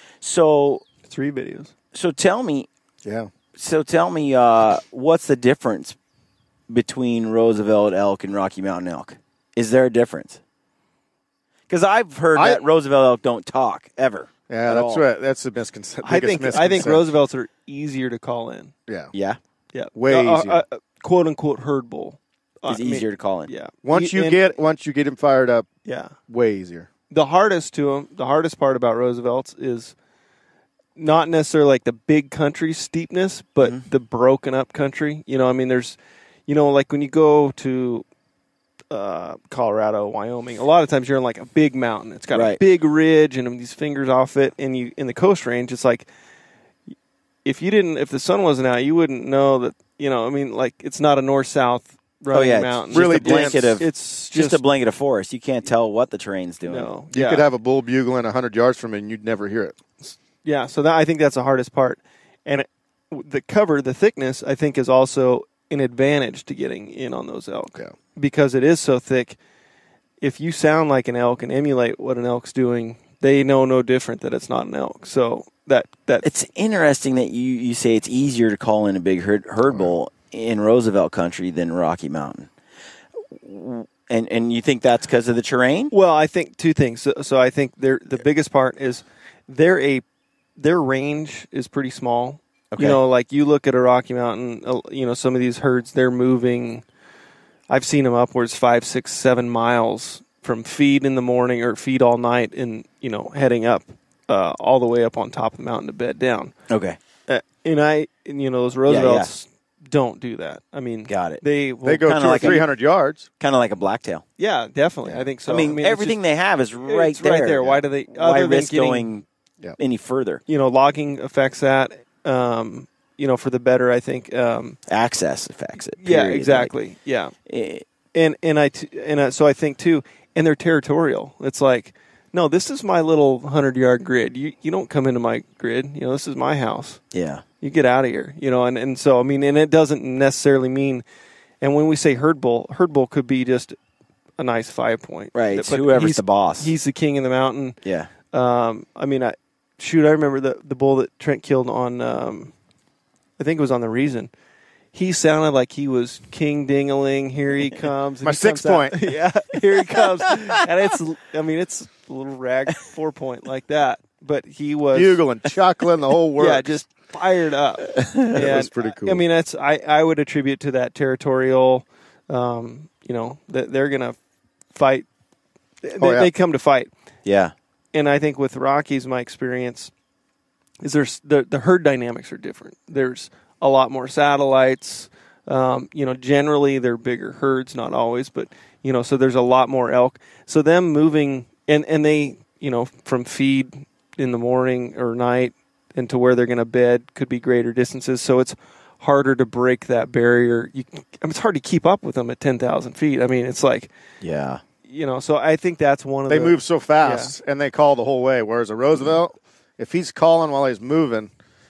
So Three videos. so tell me, Yeah. so tell me, uh, what's the difference between Roosevelt elk and Rocky Mountain elk? Is there a difference? Because I've heard I, that Roosevelt elk don't talk ever. Yeah, at that's all. right. That's the misconception. I think I think Roosevelts are easier to call in. Yeah. Yeah. Yeah. Way uh, easier. Uh, uh, quote unquote herd bull. It's I easier mean, to call in. Yeah. Once you and, get once you get him fired up, yeah, way easier. The hardest to them, the hardest part about Roosevelts is not necessarily like the big country steepness, but mm-hmm. the broken up country. You know, I mean, there's, you know, like when you go to uh, Colorado, Wyoming, a lot of times you're in like a big mountain. It's got right. a big ridge and these fingers off it. And you in the Coast Range, it's like if you didn't, if the sun wasn't out, you wouldn't know that. You know, I mean, like it's not a north south. Oh yeah, mountain. really just a blanket dense. of it's just, just a blanket of forest. You can't tell what the terrain's doing. No, you yeah. could have a bull bugling a hundred yards from it, and you'd never hear it. Yeah, so that I think that's the hardest part, and it, the cover, the thickness, I think is also an advantage to getting in on those elk yeah. because it is so thick. If you sound like an elk and emulate what an elk's doing, they know no different that it's not an elk. So that that it's interesting that you, you say it's easier to call in a big herd, herd bull in Roosevelt country than Rocky Mountain. And and you think that's because of the terrain? Well, I think two things. So, so I think they're, the biggest part is they're a their range is pretty small. Okay. You know, like you look at a Rocky Mountain, you know, some of these herds, they're moving. I've seen them upwards five, six, seven miles from feed in the morning or feed all night and, you know, heading up uh, all the way up on top of the mountain to bed down. Okay. Uh, and I, and, you know, those Roosevelts yeah, yeah. don't do that. I mean, got it. They will they go two like or three hundred yards, kind of like a blacktail. Yeah, definitely. Yeah. I think so. I mean, I mean everything just, they have is right it's there. Right there. Why do they? Why other risk than getting, going yeah. any further? You know, logging affects that. Um, you know, for the better, I think um, access affects it. Period. Yeah, Like, exactly. yeah, it, and and I t- and I, so I think too, and they're territorial. It's like, no, this is my little hundred yard grid. You you don't come into my grid. You know, this is my house. Yeah. You get out of here, you know, and, and so, I mean, and it doesn't necessarily mean, and when we say herd bull, herd bull could be just a nice five point. Right, it's whoever's the boss. He's the king in the mountain. Yeah. Um, I mean, I, shoot, I remember the, the bull that Trent killed on, um, I think it was on the Reason. He sounded like he was King Ding-a-ling, here he comes. My he six comes point. yeah, here he comes. And it's, I mean, it's a little rag four point like that. But he was bugling, chuckling, the whole works. Yeah, just fired up. That was pretty cool. I mean, that's I, I would attribute to that territorial. Um, you know, that they're gonna fight. They, oh, yeah. they come to fight. Yeah, and I think with Rockies, my experience is there's the the herd dynamics are different. There's a lot more satellites. Um, you know, generally they're bigger herds, not always, but you know, so there's a lot more elk. So them moving and and they, you know, from feed in the morning or night and to where they're going to bed could be greater distances. So it's harder to break that barrier. You, I mean, it's hard to keep up with them at ten thousand feet. I mean, it's like, yeah, you know, so I think that's one of they the. They move so fast yeah. and they call the whole way. Whereas a Roosevelt, if he's calling while he's moving,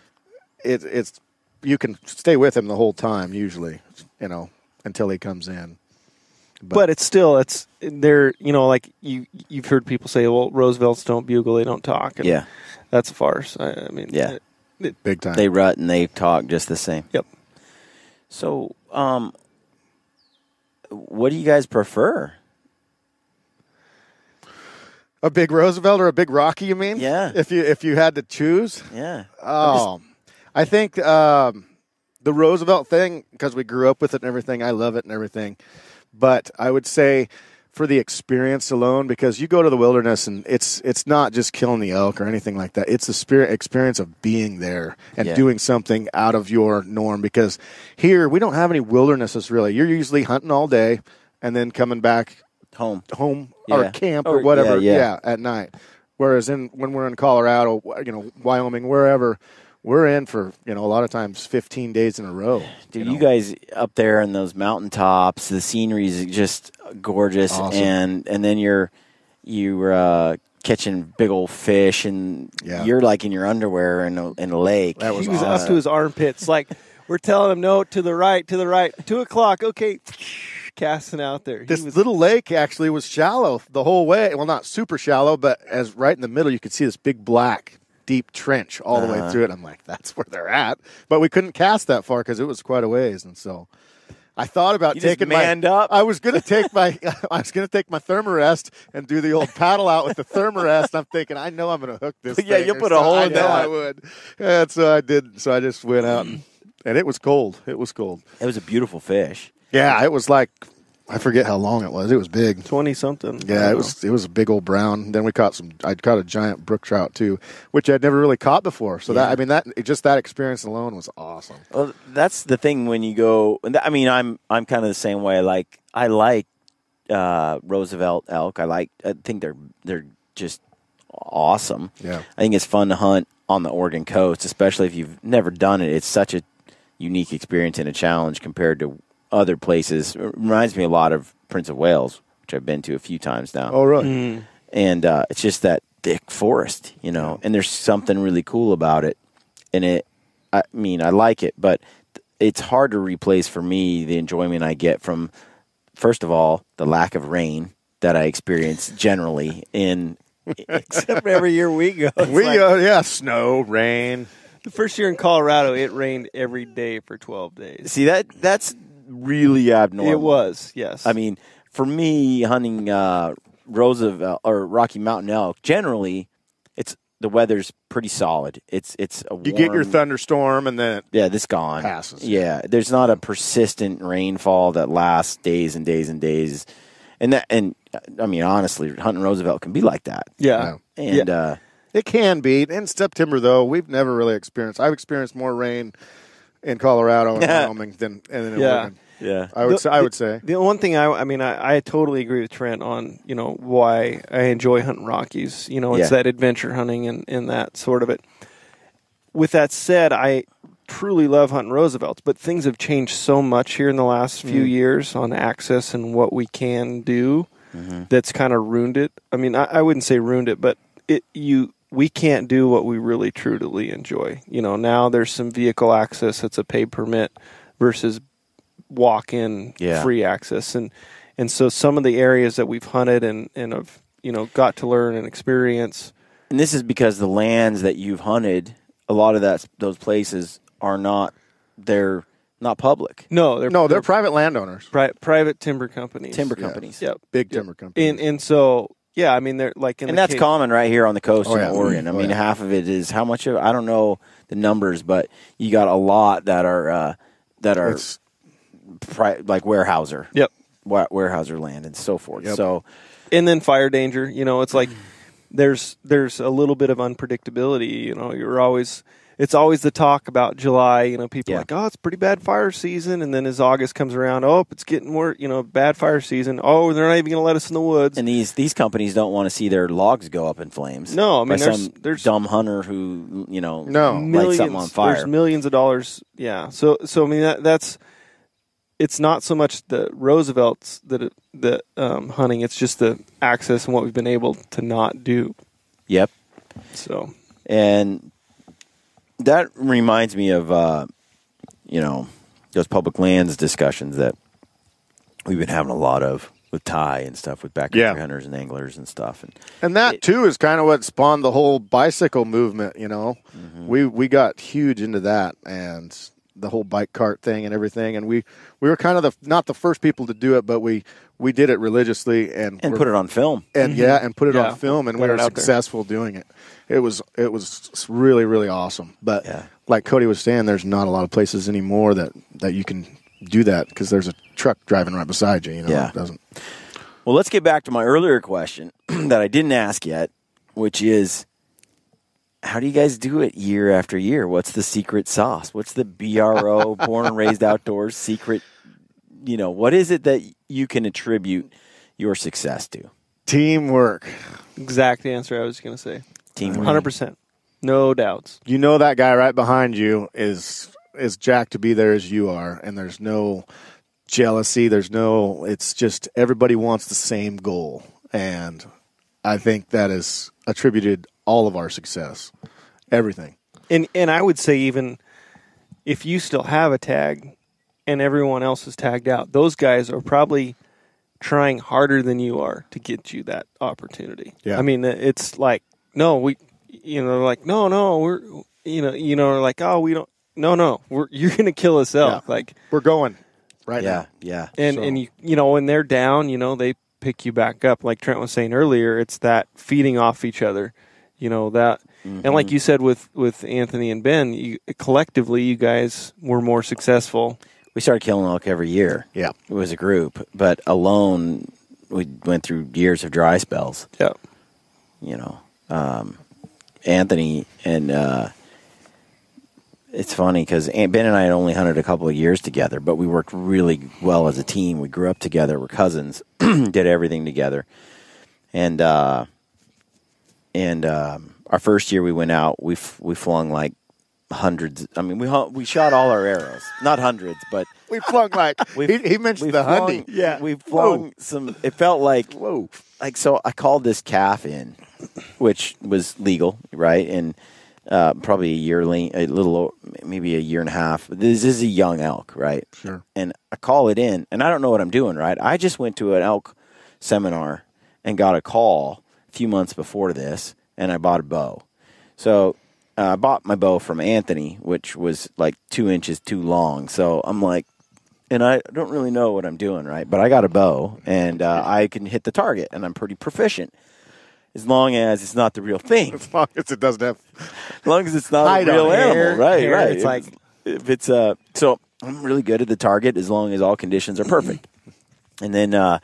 it, it's, you can stay with him the whole time usually, you know, until he comes in. But, but it's still, it's, they're, you know, like you, you've heard people say, well, Roosevelts don't bugle, they don't talk. And yeah. That's a farce. I, I mean, yeah. It, it, big time. They rut and they talk just the same. Yep. So, um, what do you guys prefer? A big Roosevelt or a big Rocky, you mean? Yeah. If you if you had to choose? Yeah. Oh, just... I think um, the Roosevelt thing, because we grew up with it and everything, I love it and everything. But I would say for the experience alone, because you go to the wilderness and it's it's not just killing the elk or anything like that. It's the spirit experience of being there and yeah. doing something out of your norm. Because here we don't have any wildernesses really. You're usually hunting all day and then coming back home, home yeah. or camp or, or whatever. Yeah, yeah. yeah, at night. Whereas in when we're in Colorado, you know, Wyoming, wherever. We're in for, you know, a lot of times fifteen days in a row. Dude, you, know? you guys up there in those mountaintops, the scenery is just gorgeous. Awesome. And and then you're you're uh, catching big old fish, and yeah. you're like in your underwear in a, in a lake. That was he was awesome. Up to his armpits. Like, we're telling him, no, to the right, to the right. Two o'clock, okay. Casting out there. He this was, little lake actually was shallow the whole way. Well, not super shallow, but as right in the middle, you could see this big black deep trench all the uh-huh. way through it. I'm like, that's where they're at. But we couldn't cast that far because it was quite a ways. And so I thought about You just taking manned my. up? I was going to take my. I was going to take my thermarest and do the old paddle out with the thermarest. I'm thinking, I know I'm going to hook this. Yeah, thing you'll or put a something. hole I in know that. I would. And so I did. So I just went out, and, and it was cold. It was cold. It was a beautiful fish. Yeah, it was like. I forget how long it was. It was big. twenty something. Yeah, it was. It was a big old brown. Then we caught some. I caught a giant brook trout too, which I'd never really caught before. So that I mean that just that experience alone was awesome. Well, that's the thing when you go. I mean, I'm I'm kind of the same way. Like I like uh, Roosevelt elk. I like. I think they're they're just awesome. Yeah, I think it's fun to hunt on the Oregon coast, especially if you've never done it. It's such a unique experience and a challenge compared to other places. It reminds me a lot of Prince of Wales, which I've been to a few times now. Oh, really? Mm. And uh, it's just that thick forest, you know, and there's something really cool about it. And it, I mean, I like it, but it's hard to replace for me the enjoyment I get from, first of all, the lack of rain that I experience generally in. Except every year we go. It's we like, uh, yeah, snow, rain. the first year in Colorado, it rained every day for twelve days. See, that that's really abnormal. It was, yes. I mean, for me, hunting uh, Roosevelt or Rocky Mountain elk, generally, it's the weather's pretty solid. It's it's a You get your warm- thunderstorm, and then Yeah, this gone. Passes. Yeah, there's not a persistent rainfall that lasts days and days and days, and that and I mean honestly, hunting Roosevelt can be like that. yeah. And Yeah. uh, it can be. In September, though, we've never really experienced. I've experienced more rain in Colorado and Wyoming than and in Yeah. Oregon. yeah, I would The- say. I would say. The one thing I, I mean, I, I totally agree with Trent on, you know, why I enjoy hunting Rockies. You know, it's Yeah. that adventure hunting and, and that sort of it. With that said, I truly love hunting Roosevelts, but things have changed so much here in the last few years on access and what we can do that's kind of ruined it. I mean, I, I wouldn't say ruined it, but it you we can't do what we really truly enjoy. You know, now there's some vehicle access that's a paid permit versus walk-in Yeah. free access, and and so some of the areas that we've hunted and and have you know got to learn and experience. and this is because the lands that you've hunted, a lot of that those places are not they're not public. No, they're No, they're private landowners, pri- private timber companies. Timber Yeah. companies. Yep. big Yep. timber companies. And and so yeah, I mean they're like in And the that's case- common right here on the coast Oh, in yeah. Oregon. I Oh, mean, yeah. half of it is how much of I don't know the numbers, but you got a lot that are uh, that are It's- pri- like warehouser, Yep. wa- warehouser land and so forth. Yep. So And then fire danger. You know, it's like there's there's a little bit of unpredictability. You know, you're always it's always the talk about July. You know, people Yeah. are like, oh, it's pretty bad fire season, and then as August comes around, oh, it's getting more. You know, bad fire season. Oh, they're not even going to let us in the woods. and these these companies don't want to see their logs go up in flames. No, I mean, by there's- some there's- dumb hunter who you know No. lights millions, something on fire. There's millions of dollars. Yeah. So so I mean that that's it's not so much the Roosevelts that it, the um, hunting. It's just the access and what we've been able to not do. Yep. So And that reminds me of, uh, you know, those public lands discussions that we've been having a lot of with Ty and stuff, with backcountry Yeah. hunters and anglers and stuff. And And that It- too is kind of what spawned the whole bicycle movement. You know, we we got huge into that and the whole bike cart thing and everything. And we, we were kind of the not the first people to do it, but we, we did it religiously and and we're- put it on film. and yeah, and put it Yeah. on film, and Got we were it out there. successful doing it. It was it was really really awesome. But Yeah. like Kody was saying, there's not a lot of places anymore that that you can do that because there's a truck driving right beside you. You know, Yeah. it doesn't. Well, let's get back to my earlier question that I didn't ask yet, which is, how do you guys do it year after year? What's the secret sauce? What's the B R O, Born and Raised Outdoors secret? You know, what is it that you can attribute your success to? Teamwork. exact answer I was going to say. Teamwork. one hundred percent. No doubts. You know that guy right behind you is is jacked to be there as you are, and there's no jealousy. There's no. It's just everybody wants the same goal, and I think that is attributed all of our success. Everything. And and I would say even if you still have a tag and everyone else is tagged out, those guys are probably trying harder than you are to get you that opportunity. Yeah. I mean, it's like, no, we, you know, like, no, no, we're, you know, you know, like, oh, we don't, no, no, we're, you're going to kill us elk. Yeah. Like, We're going. right yeah, now. yeah. And So- and you you know when they're down, you know they pick you back up. Like Trent was saying earlier, it's that feeding off each other. You know that, Mm-hmm. and like you said with with Anthony and Ben, you, collectively you guys were more successful. We started killing elk every year. Yeah. It was a group, but alone we went through years of dry spells. Yeah. You know, um, Anthony and uh, it's funny because Ben and I had only hunted a couple of years together, but we worked really well as a team. We grew up together. We're cousins. Did everything together, and uh, and um, our first year we went out. We f- we flung like hundreds. I mean, we hung, we shot all our arrows, not hundreds, but We flung like we he, he mentioned we the flung, hunting. Yeah. we flung some. It felt like Whoa. like so. I called this calf in, which was legal, right? And uh, probably a year late, a little, o- maybe a year and a half. This is a young elk, right? Sure. And I call it in, and I don't know what I'm doing, right? I just went to an elk seminar and got a call a few months before this, and I bought a bow. So uh, I bought my bow from Anthony, which was like two inches too long. So I'm like, and I don't really know what I'm doing, right? But I got a bow, and uh, I can hit the target, and I'm pretty proficient. As long as it's not the real thing. As long as it doesn't have As long as it's not Hide a real on animal, hair, right? hair, right. it's If like- if it's uh, so I'm really good at the target as long as all conditions are perfect. And then, uh,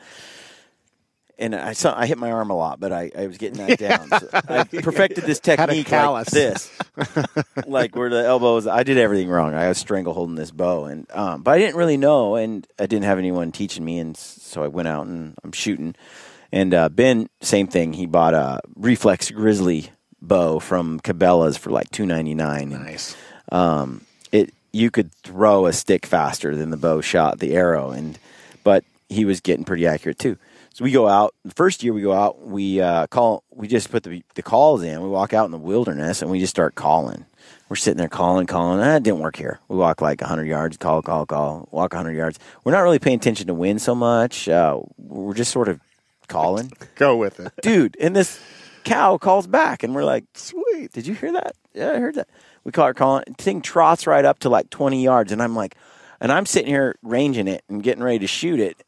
and I saw I hit my arm a lot, but I, I was getting that down. So I perfected this a technique like callus. this, like where the elbows. I did everything wrong. I was strangle holding this bow, and um, but I didn't really know, and I didn't have anyone teaching me, and so I went out and I'm shooting. And uh, Ben, same thing. He bought a Reflex Grizzly bow from Cabela's for like two ninety-nine. nice. Um, it you could throw a stick faster than the bow shot the arrow, and but he was getting pretty accurate too. So we go out. The first year we go out, we uh, call. We just put the the calls in. We walk out in the wilderness and we just start calling. We're sitting there calling, calling. Ah, it didn't work here. We walk like one hundred yards, call, call, call. Walk one hundred yards. We're not really paying attention to wind so much. Uh, we're just sort of calling, Go with it. dude. And this cow calls back, and we're like, "Sweet, did you hear that? Yeah, I heard that." We call her calling. The thing trots right up to like twenty yards, and I'm like, and I'm sitting here ranging it and getting ready to shoot it.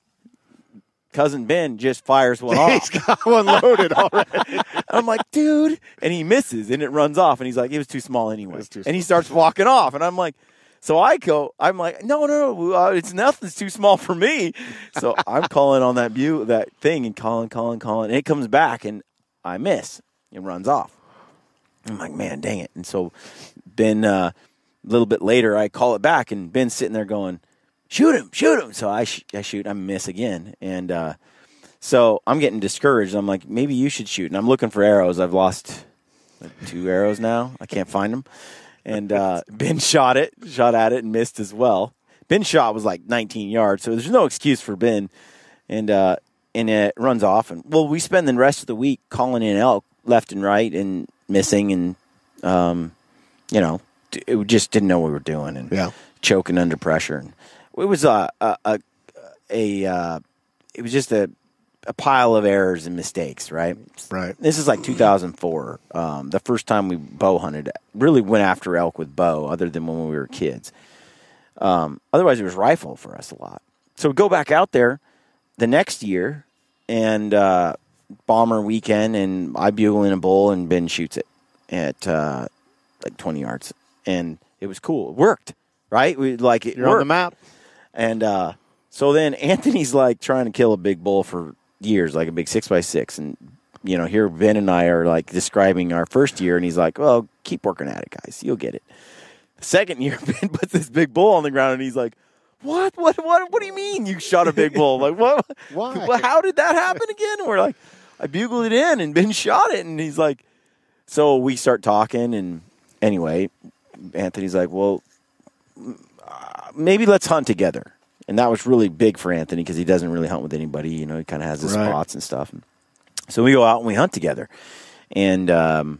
Cousin Ben just fires one off. He's got one loaded already. I'm like, dude, and he misses, and it runs off, and he's like, it was too small anyway, was too and he starts walking off, and I'm like, so I go, I'm like, no, no, no, uh, it's nothing's too small for me. So I'm calling on that view, that thing, and calling, calling, calling, and it comes back, and I miss. It runs off. I'm like, man, dang it. And so Ben, uh, a little bit later, I call it back, and Ben's sitting there going, shoot him, shoot him. So I, sh- I shoot, I miss again. And uh, so I'm getting discouraged. I'm like, maybe you should shoot. And I'm looking for arrows. I've lost like, two arrows now. I can't find them. And uh, Ben shot it, shot at it, and missed as well. Ben's shot was like nineteen yards, so there's no excuse for Ben. And uh, and it runs off. And well, we spend the rest of the week calling in elk left and right and missing, and um, you know, it just didn't know what we were doing, and Yeah. choking under pressure. And it was a a a, a uh, it was just a a pile of errors and mistakes, right? Right. This is like two thousand four, um, the first time we bow hunted. Really went after elk with bow, other than when we were kids. Um, otherwise, it was rifle for us a lot. So we go back out there the next year, and uh, bomber weekend, and I bugle in a bull, and Ben shoots it at uh, like twenty yards, and it was cool. It worked, right? We like it. You're worked. on the map. And uh, so then Anthony's like trying to kill a big bull for years, like a big six by six. And, you know, here Ben and I are like describing our first year, and he's like, well, keep working at it, guys. You'll get it. The second year, Ben puts this big bull on the ground, and he's like, what? What? What? What do you mean you shot a big bull? Like, what? Why? Well, how did that happen again? And we're like, I bugled it in, and Ben shot it. And he's like, so we start talking, and anyway, Anthony's like, well, maybe let's hunt together. And that was really big for Anthony because he doesn't really hunt with anybody. You know, he kind of has his Right. spots and stuff. So we go out and we hunt together. And um,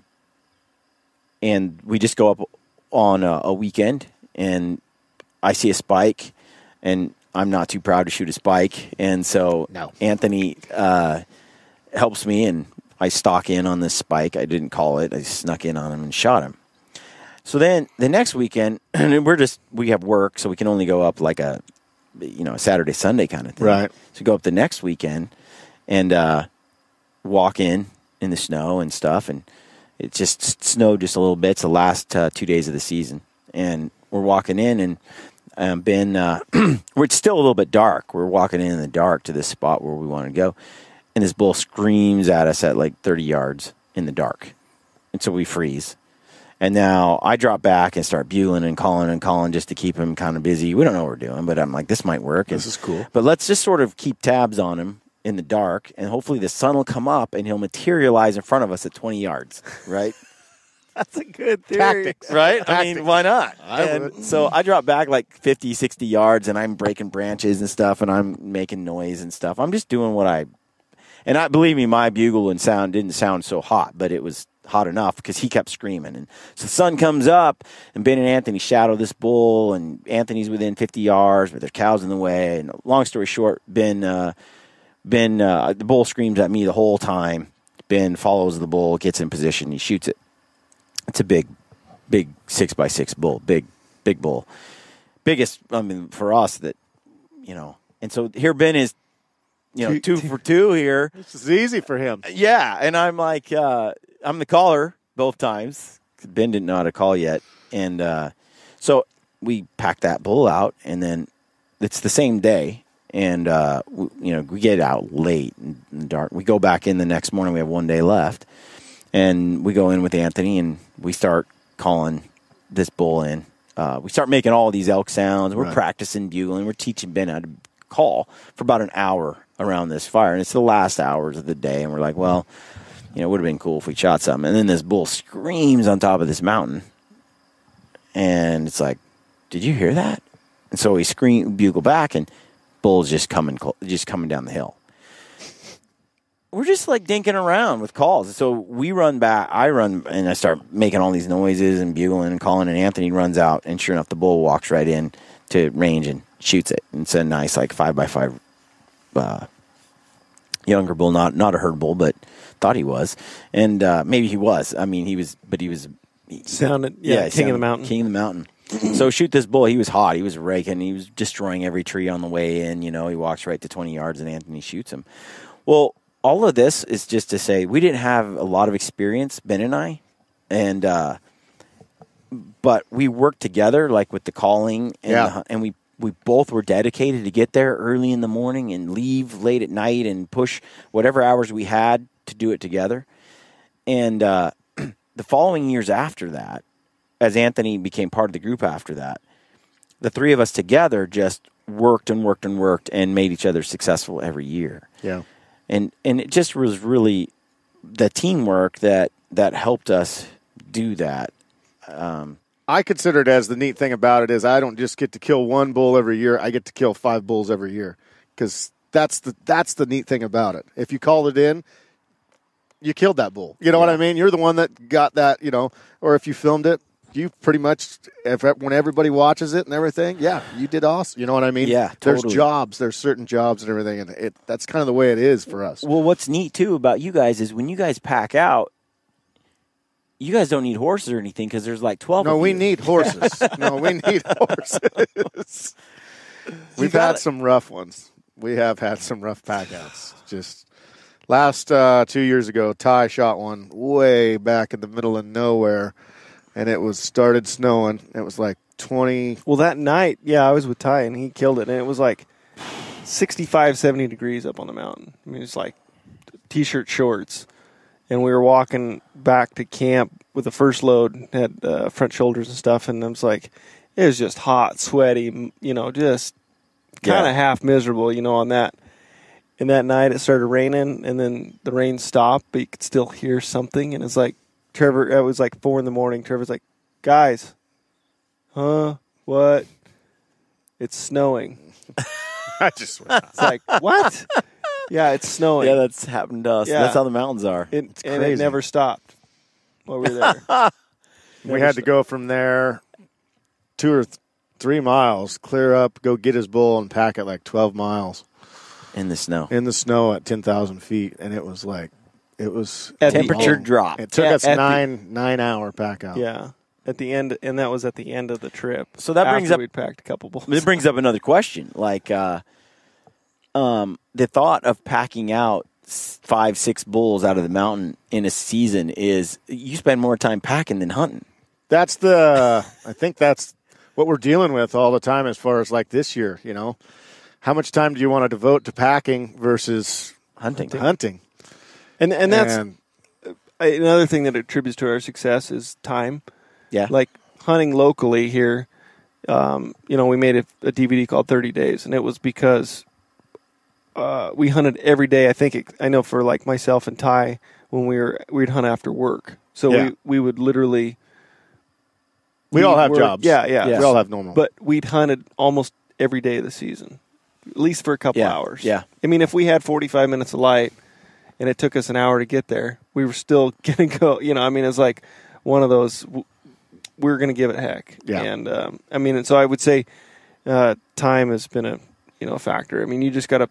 and we just go up on a, a weekend, and I see a spike, and I'm not too proud to shoot a spike. And so No. Anthony uh, helps me, and I stalk in on this spike. I didn't call it. I snuck in on him and shot him. So then the next weekend, and we're just, we have work, so we can only go up like a you know, Saturday, Sunday kind of thing. Right. So go up the next weekend and uh, walk in in the snow and stuff. And it just snowed just a little bit. It's the last uh, two days of the season. And we're walking in and um, been, uh, it's still a little bit dark. We're walking in in the dark to this spot where we want to go. And this bull screams at us at like thirty yards in the dark. And so we freeze. And now I drop back and start bugling and calling and calling just to keep him kind of busy. We don't know what we're doing, but I'm like, this might work. This is cool. But let's just sort of keep tabs on him in the dark, and hopefully the sun will come up and he'll materialize in front of us at twenty yards, right? That's a good theory. Tactics. Right? I Tactics. mean, why not? I and would. so I drop back like fifty, sixty yards, and I'm breaking branches and stuff, and I'm making noise and stuff. I'm just doing what I... And I believe me, my bugle and sound didn't sound so hot, but it was hot enough because he kept screaming. And so the sun comes up, and Ben and Anthony shadow this bull, and Anthony's within fifty yards, but there's cows in the way. And long story short, Ben, uh, Ben, uh, the bull screams at me the whole time. Ben follows the bull, gets in position, he shoots it. It's a big, big six by six bull, big, big bull, biggest. I mean, for us that, you know. And so here Ben is, you know, two for two here. This is easy for him. Yeah, and I'm like, uh, I'm the caller both times. Ben didn't know how to call yet, and uh, so we pack that bull out, and then it's the same day, and uh, we, you know, we get out late in the dark. We go back in the next morning. We have one day left. And we go in with Anthony, and we start calling this bull in. Uh, we start making all these elk sounds. We're right. practicing bugling. We're teaching Ben how to call for about an hour around this fire. And it's the last hours of the day. And we're like, well, you know, it would have been cool if we shot something. And then this bull screams on top of this mountain. And it's like, did you hear that? And so we scream, bugle back, and bull's just coming, just coming down the hill. We're just like dinking around with calls. So we run back, I run, and I start making all these noises and bugling and calling, and Anthony runs out, and sure enough, the bull walks right in to range and shoots it. And it's a nice, like, five by five uh, younger bull, not not a herd bull, but thought he was. And uh, maybe he was. I mean, he was, but he was. He, sounded, yeah, yeah king sounded, of the mountain. King of the mountain. So shoot this bull. He was hot. He was raking. He was destroying every tree on the way in. You know, he walks right to twenty yards, and Anthony shoots him. Well, all of this is just to say we didn't have a lot of experience, Ben and I, and uh, but we worked together, like with the calling, and, yeah. the, and we, we both were dedicated to get there early in the morning and leave late at night and push whatever hours we had to do it together. And uh, the following years after that, as Anthony became part of the group after that, the three of us together just worked and worked and worked and made each other successful every year. Yeah. And and it just was really the teamwork that, that helped us do that. Um, I consider it as the neat thing about it is I don't just get to kill one bull every year. I get to kill five bulls every year because that's the that's the neat thing about it. If you called it in, you killed that bull. You know yeah. what I mean? You're the one that got that, you know, or if you filmed it, you pretty much, if, when everybody watches it and everything, yeah, you did awesome. You know what I mean? Yeah, There's totally. jobs, there's certain jobs and everything, and it that's kind of the way it is for us. Well, what's neat, too, about you guys is when you guys pack out, you guys don't need horses or anything because there's like twelve No, of we you. need horses. no, we need horses. We've gotta- had some rough ones. We have had some rough packouts. Just last uh, two years ago, Ty shot one way back in the middle of nowhere, and it was started snowing. It was like twenty. Well, that night, yeah, I was with Ty, and he killed it, and it was like sixty-five, seventy degrees up on the mountain. I mean, it's like T-shirt shorts. And we were walking back to camp with the first load, had uh, front shoulders and stuff, and I was like, it was just hot, sweaty, you know, just kind of Yeah. half miserable, you know, on that. And that night it started raining, and then the rain stopped, but you could still hear something. And it's like, Trevor, it was like four in the morning. Trevor's like, guys, huh? What? It's snowing. I just It's like, what? Yeah, it's snowing. Yeah, that's happened to us. Yeah. That's how the mountains are. It, It's and it crazy. never stopped while we were there. we had to go from there two or th- three miles, clear up, go get his bull, and pack it like twelve miles In the snow. in the snow at ten thousand feet. And it was like, it was At the- Temperature long. drop. It took Yeah, us at the- nine nine hour pack out. Yeah. at the end, and that was at the end of the trip. So that brings after up we'd packed a couple bowls. It brings up another question, like uh, um, the thought of packing out s- five, six bulls out of the mountain in a season is you spend more time packing than hunting. That's the. I think that's what we're dealing with all the time as far as like this year. You know, how much time do you want to devote to packing versus hunting? Hunting, and and that's And- another thing that attributes to our success is time. Yeah, Like hunting locally here, um, you know, we made a, a D V D called thirty days, and it was because uh, we hunted every day. I think it, I know for like myself and Ty, when we were we'd hunt after work, so Yeah. we we would literally. We all have work- jobs. Yeah, yeah, Yes. We all have normal. But we'd hunted almost every day of the season, at least for a couple Yeah, hours. yeah. I mean, if we had forty-five minutes of light and it took us an hour to get there, we were still going to go. You know, I mean, it's like one of those. w- We we're going to give it a heck. Yeah. And um, I mean, and so I would say uh, time has been a you know a factor. I mean, you just got to.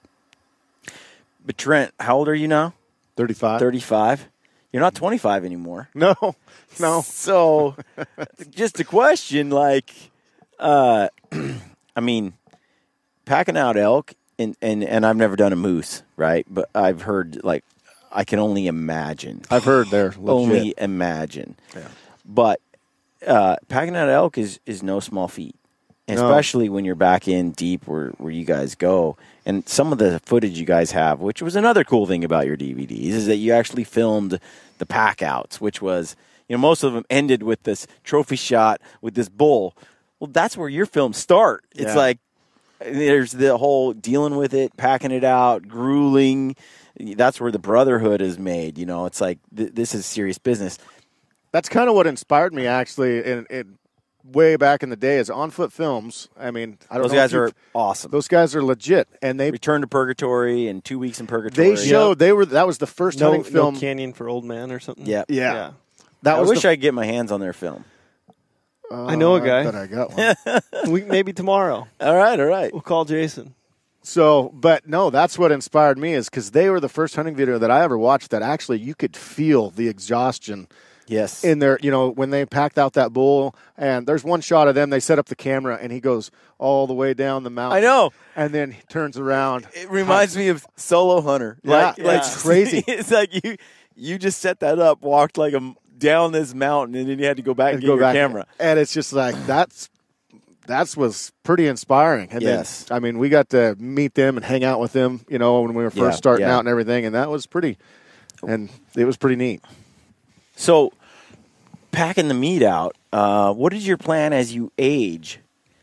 But Trent, how old are you now? thirty-five. thirty-five. You're not twenty-five anymore. No, no. So, just a question, like, uh, I mean, packing out elk, and, and, and I've never done a moose, right? But I've heard, like, I can only imagine. I've heard they're legit. Only imagine. Yeah. But uh, packing out elk is, is no small feat, and No. especially when you're back in deep where, where you guys go. And some of the footage you guys have, which was another cool thing about your D V Ds, is that you actually filmed the pack outs, which was, you know, most of them ended with this trophy shot with this bull. Well, that's where your films start. It's Yeah. like there's the whole dealing with it, packing it out, grueling. That's where the brotherhood is made. You know, it's like th- this is serious business. That's kind of what inspired me, actually, in, in way back in the day, is On Foot Films. I mean, I don't Those know if guys are you've- awesome. Those guys are legit, and they Return to Purgatory and Two Weeks in Purgatory. they showed they were that was the first No, hunting film. no Canyon for Old Men or something. Yeah. Yeah. Yeah. That I was wish the, I could get my hands on their film. uh, I know a guy. I bet I got one. we, maybe tomorrow All right, all right. we'll call Jason. So, but no, that's what inspired me, is because they were the first hunting video that I ever watched that actually you could feel the exhaustion Yes. in there. You know, when they packed out that bull, and there's one shot of them. They set up the camera, and he goes all the way down the mountain. I know. and then he turns around. It reminds me of Solo Hunter. Yeah, like, yeah. like It's crazy. It's like you you just set that up, walked like a down this mountain, and then you had to go back and, and get go your back, camera. and it's just like that's that's was pretty inspiring. And Yes. then, I mean, we got to meet them and hang out with them, you know, when we were first Yeah, starting yeah. out and everything, and that was pretty, and it was pretty neat. So, packing the meat out. Uh, what is your plan as you age?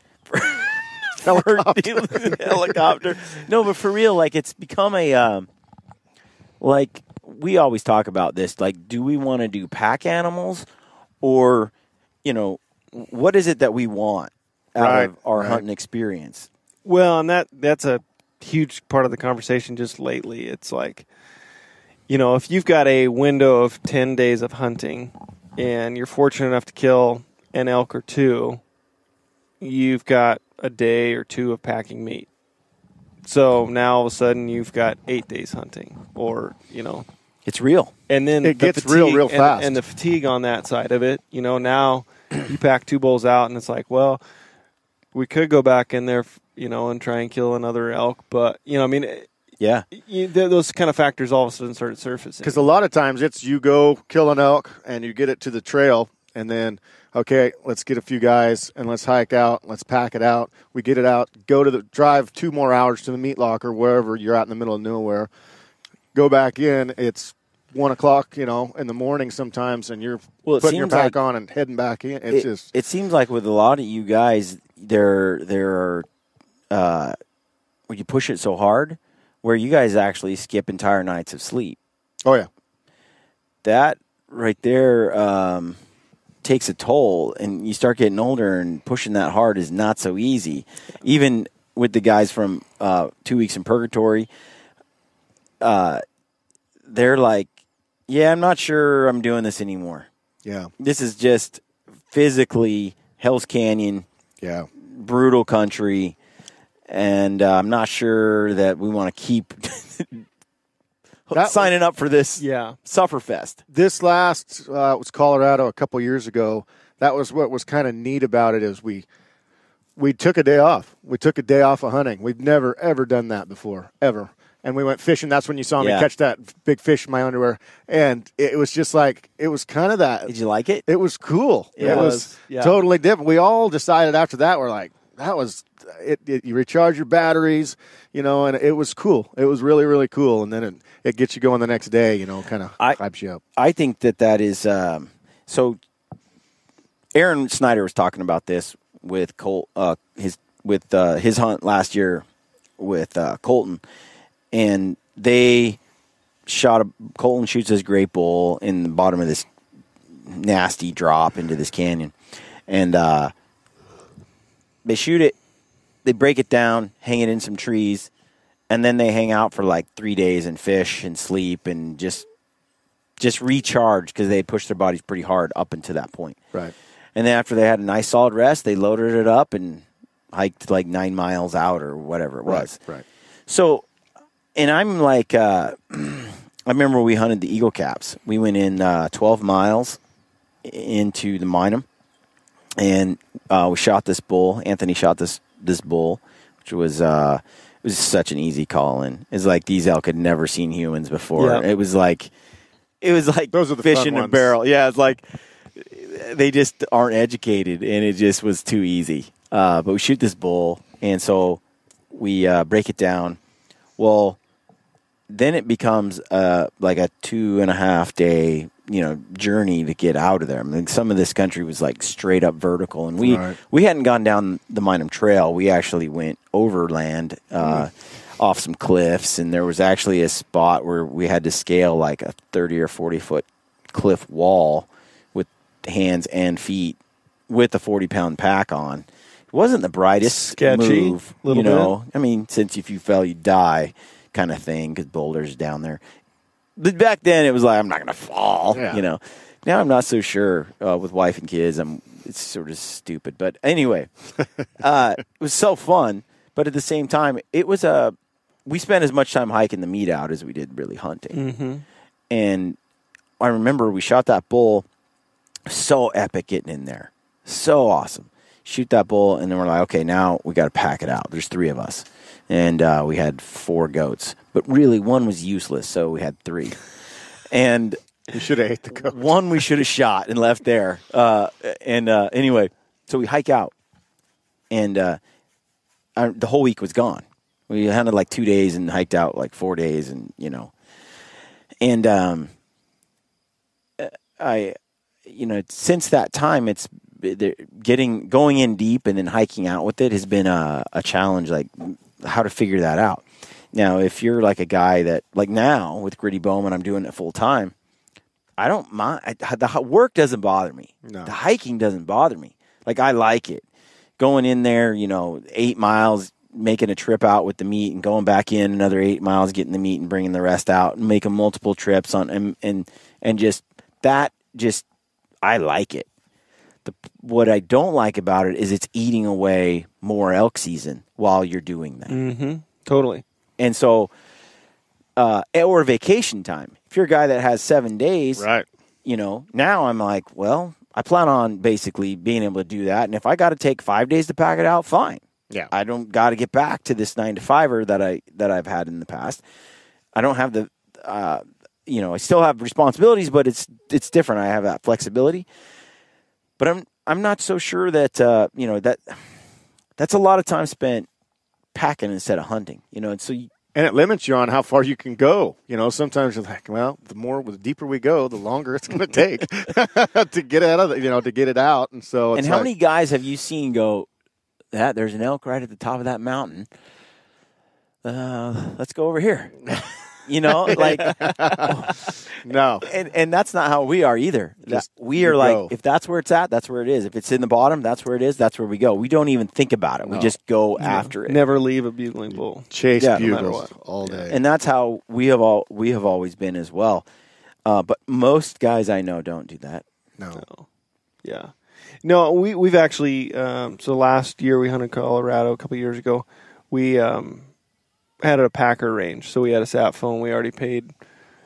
Helicopter. Helicopter. No, but for real, like it's become a um, like we always talk about this. Like, do we want to do pack animals, or you know, what is it that we want out Right, of our right. hunting experience? Well, and that that's a huge part of the conversation just lately. It's like, you know, if you've got a window of ten days of hunting and you're fortunate enough to kill an elk or two, you've got a day or two of packing meat. So now all of a sudden you've got eight days hunting, or, you know, It's real. and then It the gets real, real and- fast. and the fatigue on that side of it, you know, now you pack two bulls out and it's like, well, we could go back in there, you know, and try and kill another elk, but you know, I mean, it- Yeah. you, th- those kind of factors all of a sudden started surfacing. Because a lot of times it's you go kill an elk and you get it to the trail, and then okay, let's get a few guys and let's hike out, let's pack it out. We get it out, go to the drive two more hours to the meat locker wherever you're out in the middle of nowhere. Go back in. It's one o'clock, you know, in the morning sometimes, and you're Well, it putting your seems pack like- on and heading back in. It's it, just it seems like with a lot of you guys, there there are uh, where you push it so hard, where you guys actually skip entire nights of sleep. oh yeah, That right there um, takes a toll, and you start getting older, and pushing that hard is not so easy. Even with the guys from uh, Two Weeks in Purgatory, uh, they're like, "Yeah, I'm not sure I'm doing this anymore. yeah, This is just physically Hell's Canyon." yeah. Brutal country, and uh, I'm not sure that we want to keep That- signing up for this yeah, Sufferfest. This last uh, it was Colorado a couple years ago. that was what was kind of neat about it is we we took a day off. We took a day off of hunting. We've never ever done that before, ever. And we went fishing. That's when you saw me Yeah. catch that big fish in my underwear. And it was just like, it was kind of that. Did you like it? It was cool. Yeah. It It was was, yeah. totally different. We all decided after that, we're like, that was, it, it, you recharge your batteries, you know, and it was cool. It was really, really cool. And then it, it gets you going the next day, you know, kind of I- hypes you up. I think that that is um, so. Aaron Snyder was talking about this with Col uh, his with uh, his hunt last year with uh, Colton, and they shot a Colton shoots his great bull in the bottom of this nasty drop into this canyon, and uh, they shoot it, they break it down, hang it in some trees, and then they hang out for like three days and fish and sleep and just just recharge because they pushed their bodies pretty hard up until that point. Right. And then after they had a nice solid rest, they loaded it up and hiked like nine miles out or whatever it was. Right. Right. So, and I'm like, uh, I remember we hunted the Eagle Caps. We went in uh, twelve miles into the Minam, and uh, we shot this bull. Anthony shot this this bull, which was uh, it was such an easy call in. It's like these elk had never seen humans before. Yeah. It was like it was like Those are the fish fun in a ones. barrel. Yeah, it's like they just aren't educated, and it just was too easy. Uh, but we shoot this bull, and so we uh, break it down. Well, then it becomes uh, like a two and a half day, you know, journey to get out of there. I mean, some of this country was like straight up vertical, and we Right. we hadn't gone down the Minam Trail. We actually went overland uh, off some cliffs, and there was actually a spot where we had to scale like a thirty or forty foot cliff wall with hands and feet with a forty pound pack on. It wasn't the brightest Sketchy, move, little you know. I mean, since if you fell, you die, kind of thing, because boulders down there. But back then, it was like I'm not going to fall, Yeah. you know. Now I'm not so sure uh, with wife and kids. I'm it's sort of stupid, but anyway, uh, it was so fun. But at the same time, it was a we spent as much time hiking the meat out as we did really hunting. Mm-hmm. And I remember we shot that bull. So epic getting in there, so awesome. Shoot that bull, and then we're like, okay, now we got to pack it out. There's three of us, and uh, we had four goats, but really one was useless, so we had three. And You should have ate the goat. one we should have shot and left there. Uh, and uh, anyway, so we hike out, and uh, our, the whole week was gone. We hunted like two days and hiked out like four days, and you know, and um, I, you know, since that time, it's getting going in deep and then hiking out with it has been a, a challenge. Like how to figure that out. Now, if you're like a guy that like now with Gritty Bowmen, I'm doing it full time. I don't mind. I, the work doesn't bother me. No. The hiking doesn't bother me. Like I like it. Going in there, you know, eight miles, making a trip out with the meat and going back in another eight miles, getting the meat and bringing the rest out and making multiple trips on and and, and just that just I like it. The, what I don't like about it is it's eating away more elk season while you're doing that. Mm-hmm. Totally. And so, uh, or vacation time. If you're a guy that has seven days, Right. you know, now I'm like, well, I plan on basically being able to do that. And if I got to take five days to pack it out, fine. Yeah. I don't got to get back to this nine to fiver that I that I've had in the past. I don't have the, uh, you know, I still have responsibilities, but it's it's different. I have that flexibility. But I'm I'm not so sure that uh, you know that that's a lot of time spent packing instead of hunting. You know, and so you, And it limits you on how far you can go. You know, sometimes you're like, well, the more, the deeper we go, the longer it's going to take to get out of it, you know, to get it out. And so, it's and how like, many guys have you seen go? That there's an elk right at the top of that mountain. Uh, let's go over here. You know, like, no, and and that's not how we are either. That, Just we are you like, go. if that's where it's at, that's where it is. If it's in the bottom, that's where it is. That's where we go. We don't even think about it. We No. just go after it. Never leave a bugling bull. chase Yeah, no matter bugles what. all day. And that's how we have all we have always been as well. Uh, but most guys I know don't do that. no. No. Yeah. No, we, we've actually, um, so last year we hunted Colorado a couple years ago. We um, had a packer range. So we had a sat phone. We already paid,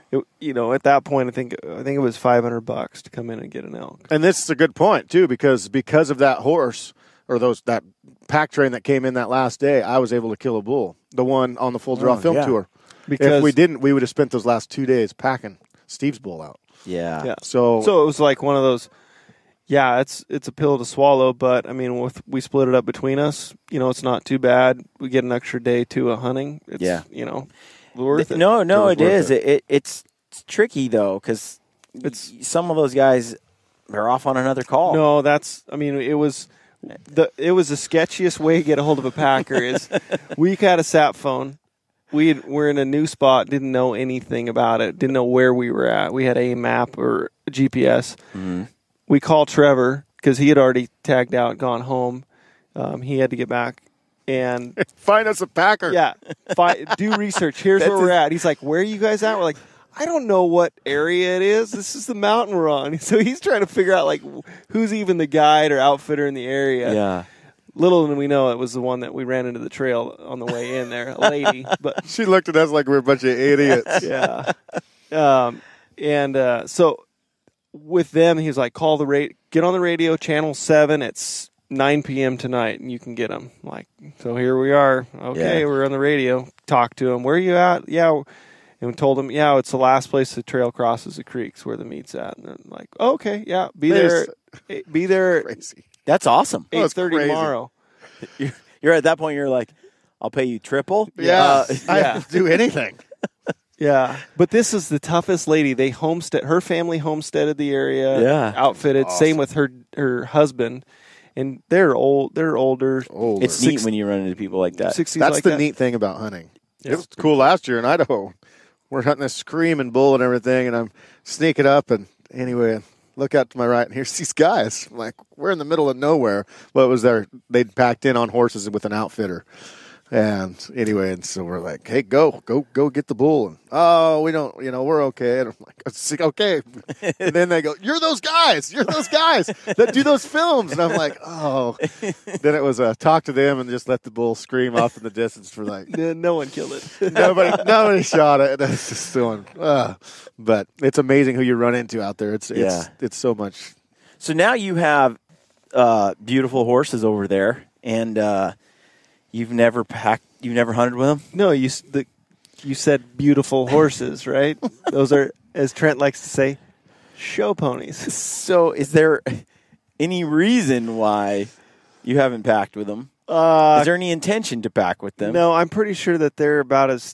it, you know, at that point, I think I think it was five hundred bucks to come in and get an elk. And this is a good point too, because because of that horse or those that pack train that came in that last day, I was able to kill a bull, the one on the full draw Oh, film yeah. tour. Because if we didn't, we would have spent those last two days packing Steve's bull out. Yeah. yeah, So, so it was like one of those. Yeah, it's it's a pill to swallow, but I mean, with we split it up between us. You know, it's not too bad. We get an extra day to a hunting. It's, Yeah. you know, worth it. No, no, It it was is. worth It. It, it's, it's tricky though, because It's- some of those guys are off on another call. No, that's. I mean, it was the it was the sketchiest way to get a hold of a packer. Is we had a sat phone. We had, we're in a new spot. Didn't know anything about it. Didn't know where we were at. We had a map or a G P S. Mm-hmm. We called Trevor because he had already tagged out, gone home. Um, he had to get back and find us a packer. yeah, fi- do research. Here's where we're at. He's like, "Where are you guys at?" We're like, I don't know what area it is. This is the mountain we're on. So he's trying to figure out like who's even the guide or outfitter in the area. Yeah. Little did we know it was the one that we ran into the trail on the way in there, a lady. But She looked at us like we were a bunch of idiots. yeah, um, and uh, so with them, he was like, "Call the rate, get on the radio, channel seven. It's nine p.m. tonight, and you can get them." Like, so here we are. Okay, Yeah. we're on the radio. Talk to him. Where are you at? Yeah. And we told them, yeah, it's the last place the trail crosses the creeks where the meet's at. And they're like, oh, okay, yeah, be there. There's- Be there at Crazy. That's awesome. Oh, eight it's thirty crazy. tomorrow. You're, you're at that point. You're like, I'll pay you triple. Yeah, Uh, I yeah. have to do anything. Yeah, but this is the toughest lady. They homestead. Her family homesteaded the area. Yeah. outfitted. Awesome. Same with her her husband, and they're old. They're older. Older. it's neat when you run into people like that. Sixties. That's like the that. neat thing about hunting. Yeah. It was cool last year in Idaho. We're hunting this screaming bull and everything, and I'm sneaking up, and anyway, look out to my right, and here's these guys. I'm like, we're in the middle of nowhere. Well, it was their, they'd packed in on horses with an outfitter. And anyway, and so we're like, hey, go, go, go get the bull. And, oh, we don't, you know, we're okay. And I'm like, it's like, okay. And then they go, you're those guys. You're those guys that do those films. And I'm like, oh. Then it was a talk to them and just let the bull scream off in the distance for like, No, no one killed it. nobody, nobody shot it. And it's just doing, uh, but it's amazing who you run into out there. It's, it's, Yeah. it's so much. So now you have uh, beautiful horses over there, and uh, you've never packed, you've never hunted with them. No, you s- the you said beautiful horses, right? Those are, as Trent likes to say, show ponies. So is there any reason why you haven't packed with them? Uh, Is there any intention to pack with them? No, I'm pretty sure that they're about as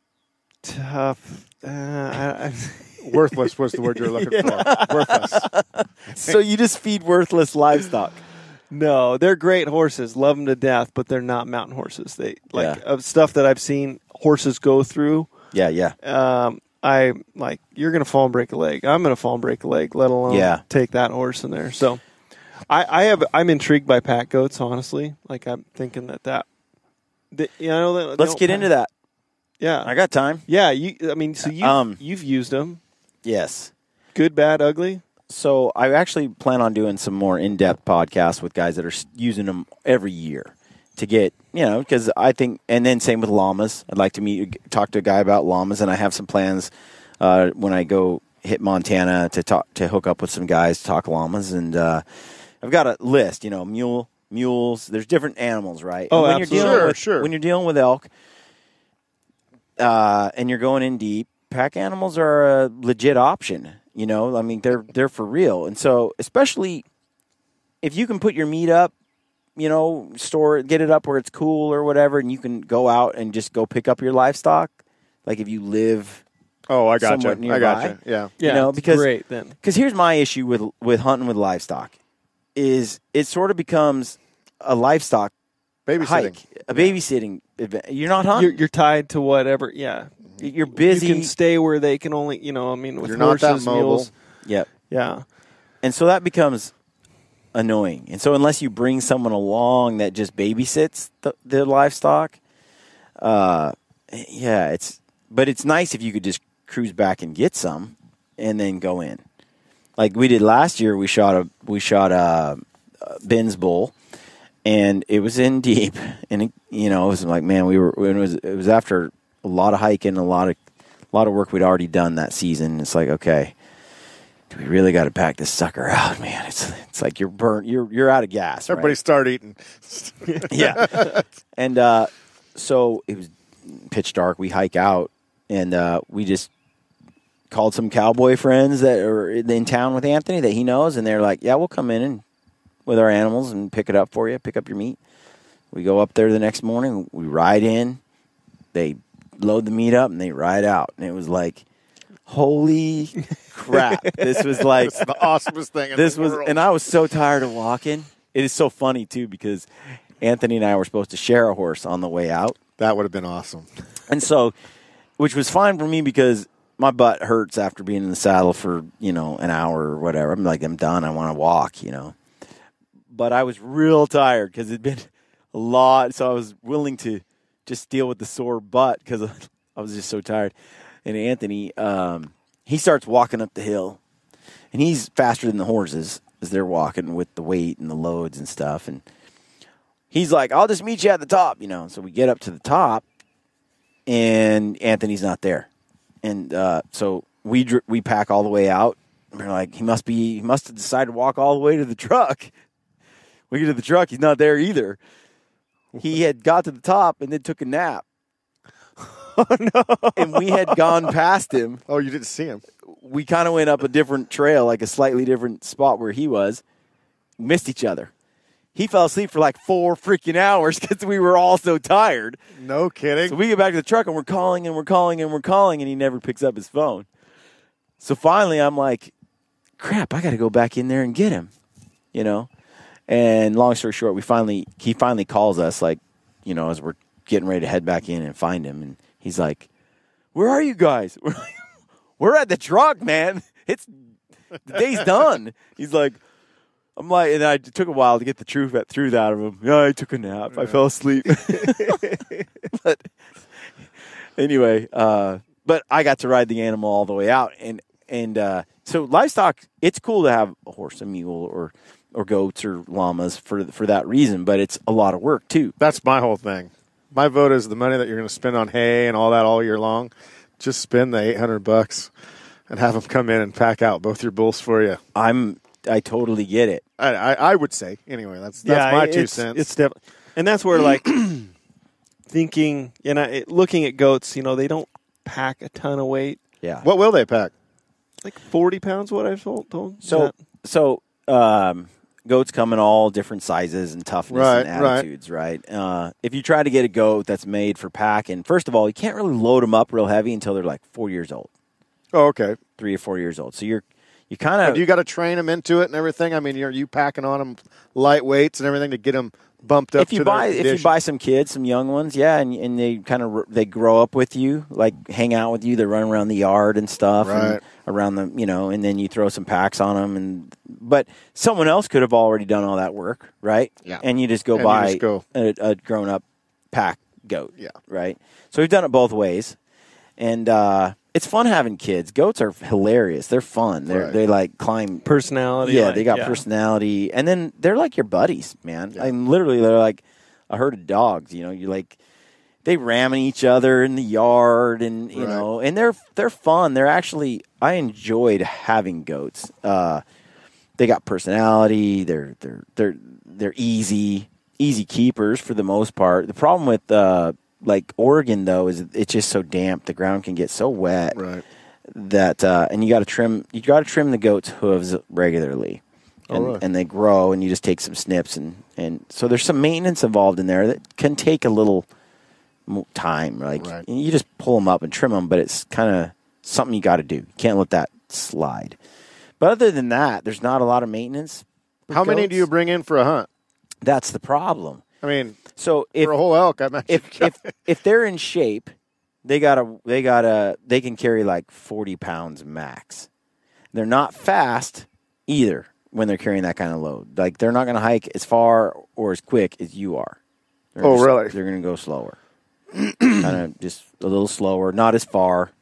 tough. Uh, I, I, Worthless was the word you were looking for. Worthless. So you just feed worthless livestock. no, they're great horses. Love them to death, but they're not mountain horses. They like Yeah. of stuff that I've seen horses go through. Yeah, yeah. Um, I like you're gonna fall and break a leg. I'm gonna fall and break a leg, let alone Yeah. take that horse in there. So, I, I have I'm intrigued by pack goats. Honestly, like I'm thinking that that, that you know. That, Let's get into that. Yeah, I got time. yeah. You, I mean, so you Um, you've used them. Yes. Good, bad, ugly. So I actually plan on doing some more in-depth podcasts with guys that are s- using them every year to get, you know, because I think, and then same with llamas. I'd like to meet, talk to a guy about llamas, and I have some plans uh, when I go hit Montana to talk, to hook up with some guys to talk llamas, and uh, I've got a list, you know, mule, mules. There's different animals, right? Oh, And when absolutely. You're dealing Sure, with, sure. When you're dealing with elk, uh, and you're going in deep, pack animals are a legit option. You know, I mean, they're they're for real, and so especially if you can put your meat up, you know, store it, get it up where it's cool or whatever, and you can go out and just go pick up your livestock. Like if you live, Oh, I got Somewhat you. I got nearby. you. Yeah. Yeah, you know, it's because great then. because here's my issue with with hunting with livestock is it sort of becomes a livestock Babysitting. hike, a babysitting event. You're not hunting. You're, you're tied to whatever. Yeah, You're, busy. You can stay where they can only. You know, I mean, with You're not that horses, mobile. mules. Yep. Yeah. And so that becomes annoying. And so unless you bring someone along that just babysits the, the livestock, uh, yeah, it's. But it's nice if you could just cruise back and get some, and then go in. Like we did last year, we shot a we shot a, a Ben's bull, and it was in deep, and it, you know it was like man, we were it was it was after a lot of hiking, a lot of a lot of work we'd already done that season. It's like, okay, do we really got to pack this sucker out, man? It's it's like you're burnt, you're you're out of gas. Everybody right? start eating. Yeah, and uh, so it was pitch dark. We hike out, and uh, we just called some cowboy friends that are in town with Anthony that he knows, and they're like, "Yeah, we'll come in and with our animals and pick it up for you, pick up your meat." We go up there the next morning. We ride in. They load the meat up, and they ride out. And it was like, holy crap. This was like It's the awesomest thing in this the was, world. and I was so tired of walking. It is so funny, too, because Anthony and I were supposed to share a horse on the way out. That would have been awesome. And so, which was fine for me because my butt hurts after being in the saddle for, you know, an hour or whatever. I'm like, I'm done. I want to walk, you know. But I was real tired because it'd been a lot. So I was willing to just deal with the sore butt because I was just so tired. And Anthony, um, he starts walking up the hill. And he's faster than the horses as they're walking with the weight and the loads and stuff. And he's like, I'll just meet you at the top, you know. So we get up to the top, and Anthony's not there. And uh, so we dr- we pack all the way out. And we're like, he must be, he must have decided to walk all the way to the truck. We get to the truck, he's not there either. He had got to the top and then took a nap. Oh, no. And we had gone past him. Oh, you didn't see him. We kind of went up a different trail, like a slightly different spot where he was. Missed each other. He fell asleep for like four freaking hours because we were all so tired. No kidding. So we get back to the truck and we're calling and we're calling and we're calling and he never picks up his phone. So finally I'm like, crap, I got to go back in there and get him, you know? And long story short, we finally, he finally calls us like, you know, as we're getting ready to head back in and find him. And he's like, where are you guys? We're, like, we're at the truck, man. It's, the day's done. He's like, I'm like, and I it took a while to get the truth through that of him. Yeah, I took a nap. I fell asleep. But anyway, uh, but I got to ride the animal all the way out. And, and uh, so livestock, it's cool to have a horse, a mule, or or goats or llamas for for that reason, but it's a lot of work too. That's my whole thing. My vote is the money that you're going to spend on hay and all that all year long. Just spend the eight hundred bucks and have them come in and pack out both your bulls for you. I'm I totally get it. I I, I would say anyway. That's that's yeah, my two it's, cents. It's def- and that's where like thinking, you know, it, looking at goats, you know, they don't pack a ton of weight. Yeah. What will they pack? Like forty pounds. What I've told. told So That- so um, goats come in all different sizes and toughness Right, and attitudes, right? right? Uh, if you try to get a goat that's made for packing, first of all, you can't really load them up real heavy until they're like four years old, Oh, okay. three or four years old. So you're you kind of You got to train them into it and everything. I mean, you're you packing on them light weights and everything to get them bumped up. if you to buy their if you condition. buy some kids, some young ones, yeah, and and they kind of they grow up with you, like hang out with you, they run around the yard and stuff, and Right. around the you know, and then you throw some packs on them, and but someone else could have already done all that work, right? Yeah. And you just go And you buy just go- a, a grown up pack goat, Yeah. right? So we've done it both ways, and uh, it's fun having kids. Goats are hilarious. They're fun. They're Right. they like climb. personality. Yeah, like, they got yeah. personality, and then they're like your buddies, man. I mean, literally, they're like a herd of dogs. You know, you like they ramming each other in the yard, and you Right. know, and they're they're fun. They're actually I enjoyed having goats. Uh, they got personality. They're they're they're they're easy easy keepers for the most part. The problem with uh, like Oregon though is it's just so damp. The ground can get so wet Right. that uh, and you got to trim you got to trim the goat's hooves regularly, and, Oh, really? and they grow, and you just take some snips, and, and so there's some maintenance involved in there that can take a little mo- time. Like Right. you just pull them up and trim them, but it's kind of something you got to do. You can't let that slide. But other than that, there's not a lot of maintenance. with How many goats. do you bring in for a hunt? That's the problem. I mean, So if for a whole elk, I imagine. if if if they're in shape, they gotta they gotta they can carry like forty pounds max. They're not fast either when they're carrying that kind of load. Like they're not gonna hike as far or as quick as you are. They're Oh, just- really? They're gonna go slower, kind of just a little slower, not as far.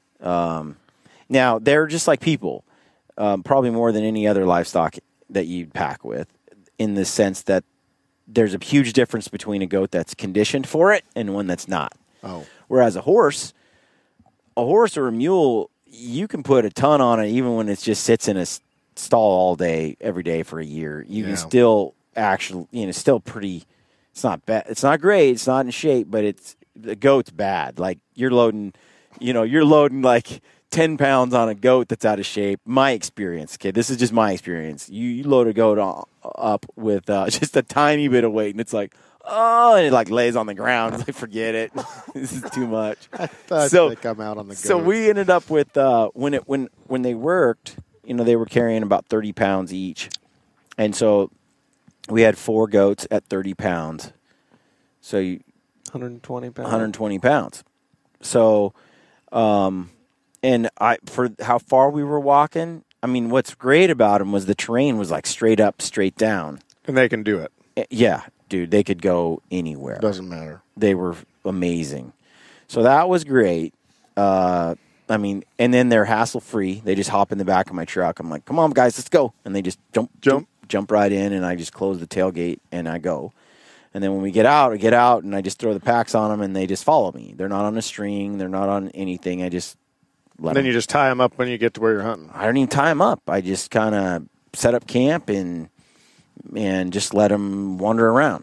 Um, now they're just like people, um, probably more than any other livestock that you'd pack with, in the sense that there's a huge difference between a goat that's conditioned for it and one that's not. Oh. Whereas a horse, a horse or a mule, you can put a ton on it even when it just sits in a stall all day, every day for a year. You Yeah. can still actually, you know, still pretty. It's not bad. It's not great. It's not in shape, but it's the goat's bad. Like you're loading, you know, you're loading like ten pounds on a goat that's out of shape. My experience, kid. This is just my experience. You you load a goat on, up with uh, just a tiny bit of weight, and it's like, oh, and it like lays on the ground. It's like, forget it. This is too much. I, I so, think I'm out on the goat. So we ended up with uh, when it when when they worked, you know, they were carrying about thirty pounds each, and so we had four goats at thirty pounds. So you one hundred twenty pounds. one hundred twenty pounds. So, um, and I for how far we were walking. I mean, what's great about them was the terrain was like straight up, straight down. And they can do it. Yeah, dude, they could go anywhere. Doesn't matter. They were amazing. So that was great. Uh, I mean, and then they're hassle free. They just hop in the back of my truck. I'm like, come on, guys, let's go. And they just jump, jump, jump right in, and I just close the tailgate and I go. And then when we get out, I get out and I just throw the packs on them, and they just follow me. They're not on a string. They're not on anything. I just let Then them. you just tie them up when you get to where you're hunting. I don't even tie them up. I just kind of set up camp and and just let them wander around.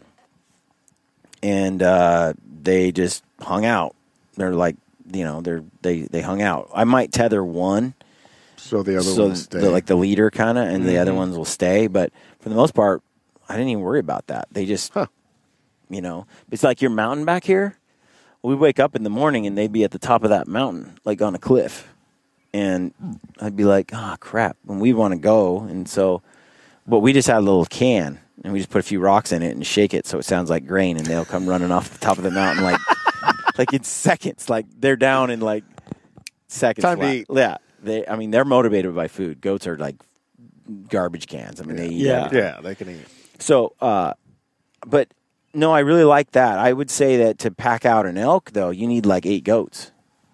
And uh, they just hung out. They're like, you know, they're they, they hung out. I might tether one, so the other so ones stay. the, like the leader kind of, and Mm-hmm. the other ones will stay. But for the most part, I didn't even worry about that. They just, huh. you know, it's like your mountain back here. We wake up in the morning and they'd be at the top of that mountain, like on a cliff, and I'd be like, oh crap, and we want to go, and so, but we just had a little can. And we just put a few rocks in it and shake it so it sounds like grain, and they'll come running off the top of the mountain like like in seconds. Like they're down in like seconds. Time to flat. eat. Yeah. They I mean they're motivated by food. Goats are like garbage cans. I mean they eat Yeah. everything. Yeah, they can eat. So uh but no, I really like that. I would say that to pack out an elk though, you need like eight goats.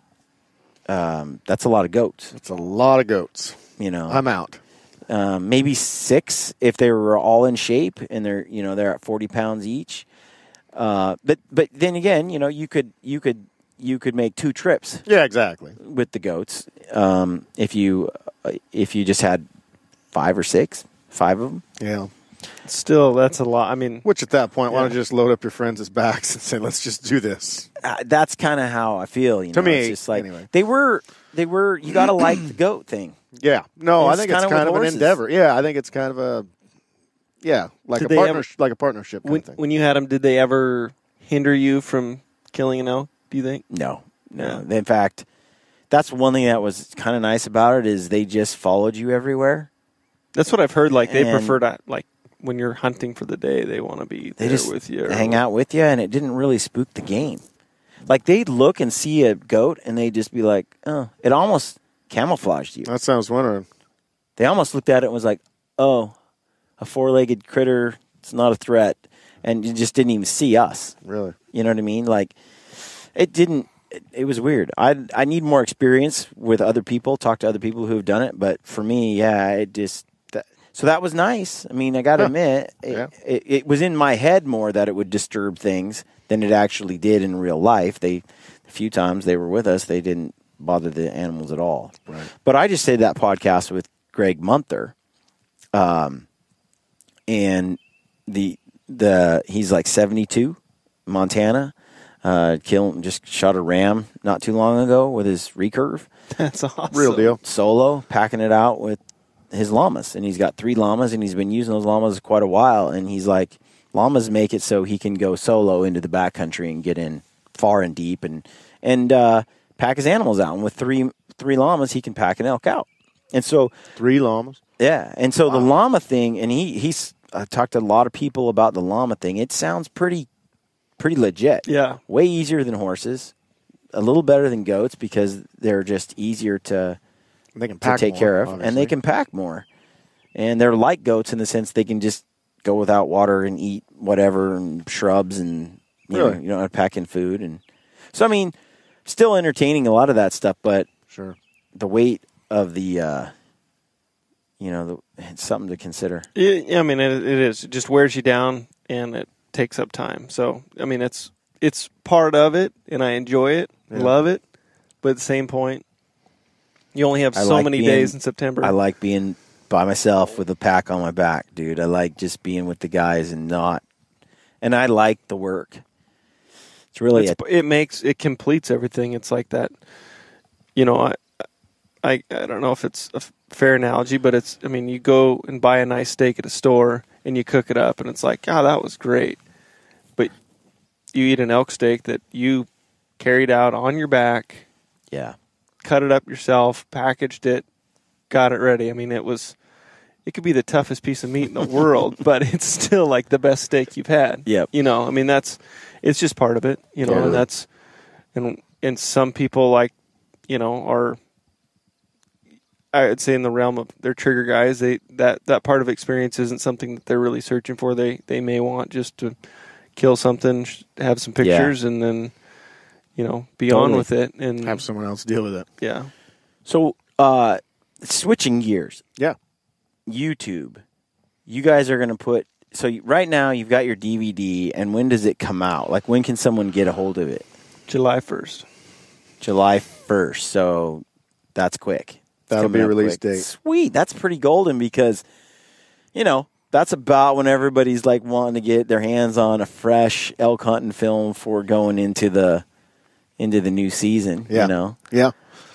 Um that's a lot of goats. It's a lot of goats. You know. I'm out. Um, maybe six if they were all in shape and they're you know they're at forty pounds each. Uh, but but then again, you know you could you could you could make two trips Yeah, exactly. with the goats um, if you uh, if you just had five or six, five of them. Yeah. Still, that's a lot. I mean, Which at that point, why Yeah. don't you just load up your friends' backs and say, let's just do this? Uh, that's kind of how I feel. You To know? me, it's just like anyway. they were they were. You got to like the goat thing. Yeah. No, I It's think it's kinda kind with of an horses. endeavor. Yeah, I think it's kind of a, yeah, like Did a they partner, ever- like a partnership kind when of thing. when you had them, did they ever hinder you from killing an elk? Do you think? No, no. In fact, that's one thing that was kind of nice about it is they just followed you everywhere. That's what I've heard. Like they And- prefer to like when you're hunting for the day, they want to be They there just with you, or- hang out with you, and it didn't really spook the game. Like they'd look and see a goat, and they'd just be like, "Oh," it almost camouflaged you. That sounds wondering. They almost looked at it and was like, "Oh, a four-legged critter. It's not a threat," and you just didn't even see us. Really? You know what I mean? Like it didn't. It, it was weird. I I need more experience with other people. Talk to other people who have done it. But for me, yeah, it just. That, so that was nice. I mean, I got to Huh. admit, it, Yeah. it, it was in my head more that it would disturb things than it actually did in real life. They, a few times they were with us, they didn't bother the animals at all. Right. But I just did that podcast with Greg Munther, um, and the the he's like seventy-two, Montana. Uh, killed just shot a ram not too long ago with his recurve. That's awesome. Real deal. Solo, packing it out with his llamas, and he's got three llamas, and he's been using those llamas quite a while. And he's like, llamas make it so he can go solo into the backcountry and get in far and deep, and and uh, pack his animals out. And with three three llamas, he can pack an elk out. And so, Three llamas. yeah, and so the llama thing, and he he's I talked to a lot of people about the llama thing. It sounds pretty pretty legit. Yeah. Way easier than horses, a little better than goats because they're just easier to. They can to pack take more, care of, obviously. and they can pack more. And they're like goats in the sense they can just go without water and eat whatever and shrubs, and you Really? know you don't have to pack in food. And so I mean, still entertaining a lot of that stuff, but Sure. the weight of the, uh, you know, the, it's something to consider. Yeah, I mean, it, it is. It just wears you down, and it takes up time. So, I mean, it's it's part of it, and I enjoy it, Yeah. love it. but at the same point, you only have I so like many being- days in September. I like being by myself with a pack on my back, dude. I like just being with the guys and not, and I like the work. It's really It's, it makes it completes everything. It's like that, you know. I, I I don't know if it's a fair analogy, but it's. I mean, you go and buy a nice steak at a store and you cook it up, and it's like, oh, that was great. But you eat an elk steak that you carried out on your back, yeah, cut it up yourself, packaged it, got it ready. I mean, it was. It could be the toughest piece of meat in the world, but it's still like the best steak you've had. Yep. You know, I mean, that's, it's just part of it, you know, Totally. and that's, and, and some people like, you know, are, I would say in the realm of they're trigger guys, they, that, that part of experience isn't something that they're really searching for. They, they may want just to kill something, sh- have some pictures, and then, you know, be Totally. on with it and Have someone else deal with it. yeah. So, uh, switching gears. Yeah. YouTube. You guys are going to put, so you- right now you've got your D V D, and when does it come out? Like, when can someone get a hold of it? July first. July first. So that's quick. It's That'll coming be up release quick. date. Sweet. That's pretty golden because, you know, that's about when everybody's like wanting to get their hands on a fresh elk hunting film for going into the into the new season. Yeah. You know. Yeah.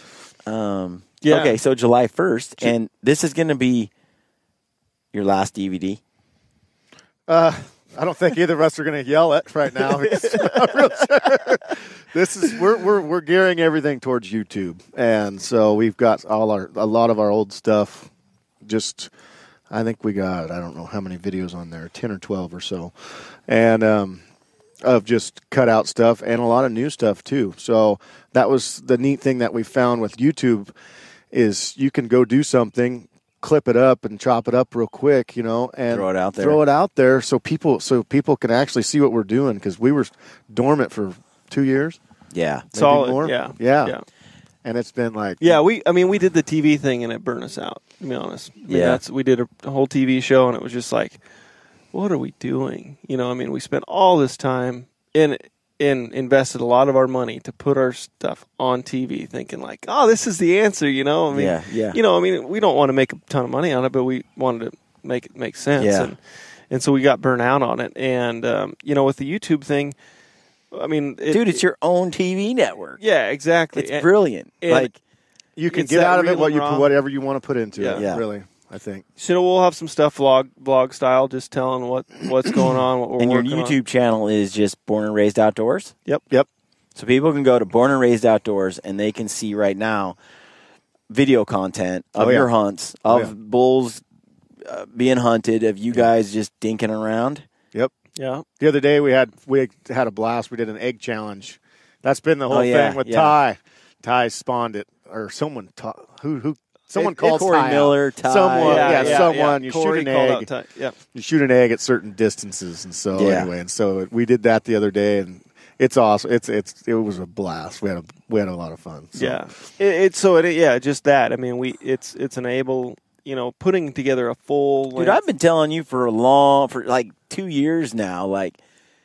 Um, Yeah. Okay, so July first, and this is going to be your last D V D. Uh, I don't think either of us are going to yell it right now. Because I'm not real sure. This is we're we're we're gearing everything towards YouTube, and so we've got all our a lot of our old stuff. Just I think we got I don't know how many videos on there, ten or twelve or so, and um, of just cut out stuff and a lot of new stuff too. So that was the neat thing that we found with YouTube is you can go do something, clip it up and chop it up real quick, you know, and Throw it out there. Throw it out there so people so people can actually see what we're doing because we were dormant for two years, Yeah. maybe Solid. more. Yeah. yeah, Yeah. and it's been like Yeah, we. I mean, we did the T V thing and it burned us out. To be honest, I mean, Yeah. that's we did a, a whole T V show and it was just like, what are we doing? You know, I mean, we spent all this time in in invested a lot of our money to put our stuff on T V, thinking like, oh, this is the answer. You know, I mean, Yeah, yeah. You know, I mean, we don't want to make a ton of money on it, but we wanted to make it make sense. Yeah. And and so we got burnt out on it. And um, you know, with the YouTube thing, I mean, it, Dude, it's your own T V network. yeah, exactly. It's And- brilliant. and- like, you can It's get that out of it real what and you raw. put, whatever you want to put into it. Yeah. Really, I think. So we'll have some stuff vlog vlog style, just telling what, what's going on, what we're and your working YouTube on. channel is just Born and Raised Outdoors. Yep. Yep. So people can go to Born and Raised Outdoors and they can see right now video content of Oh, yeah. your hunts, Oh, of yeah. bulls uh, being hunted, of you guys just dinking around. Yep. Yeah. The other day we had we had a blast. We did an egg challenge. That's been the whole Oh, yeah, thing with yeah. Ty. Ty spawned it, or someone ta- who who someone It- called Corey Ty out. Miller, Ty. Someone, Yeah, yeah, yeah, someone. You Corey shoot an called egg. out time. Yep. You shoot an egg at certain distances, and so Yeah. anyway, and so we did that the other day, and it's awesome. It's it's it was a blast. We had a we had a lot of fun. So. Yeah. It, it's so it yeah, just that. I mean, we it's it's enable you know putting together a full. Dude, I've been telling you for a long, for like two years now, like,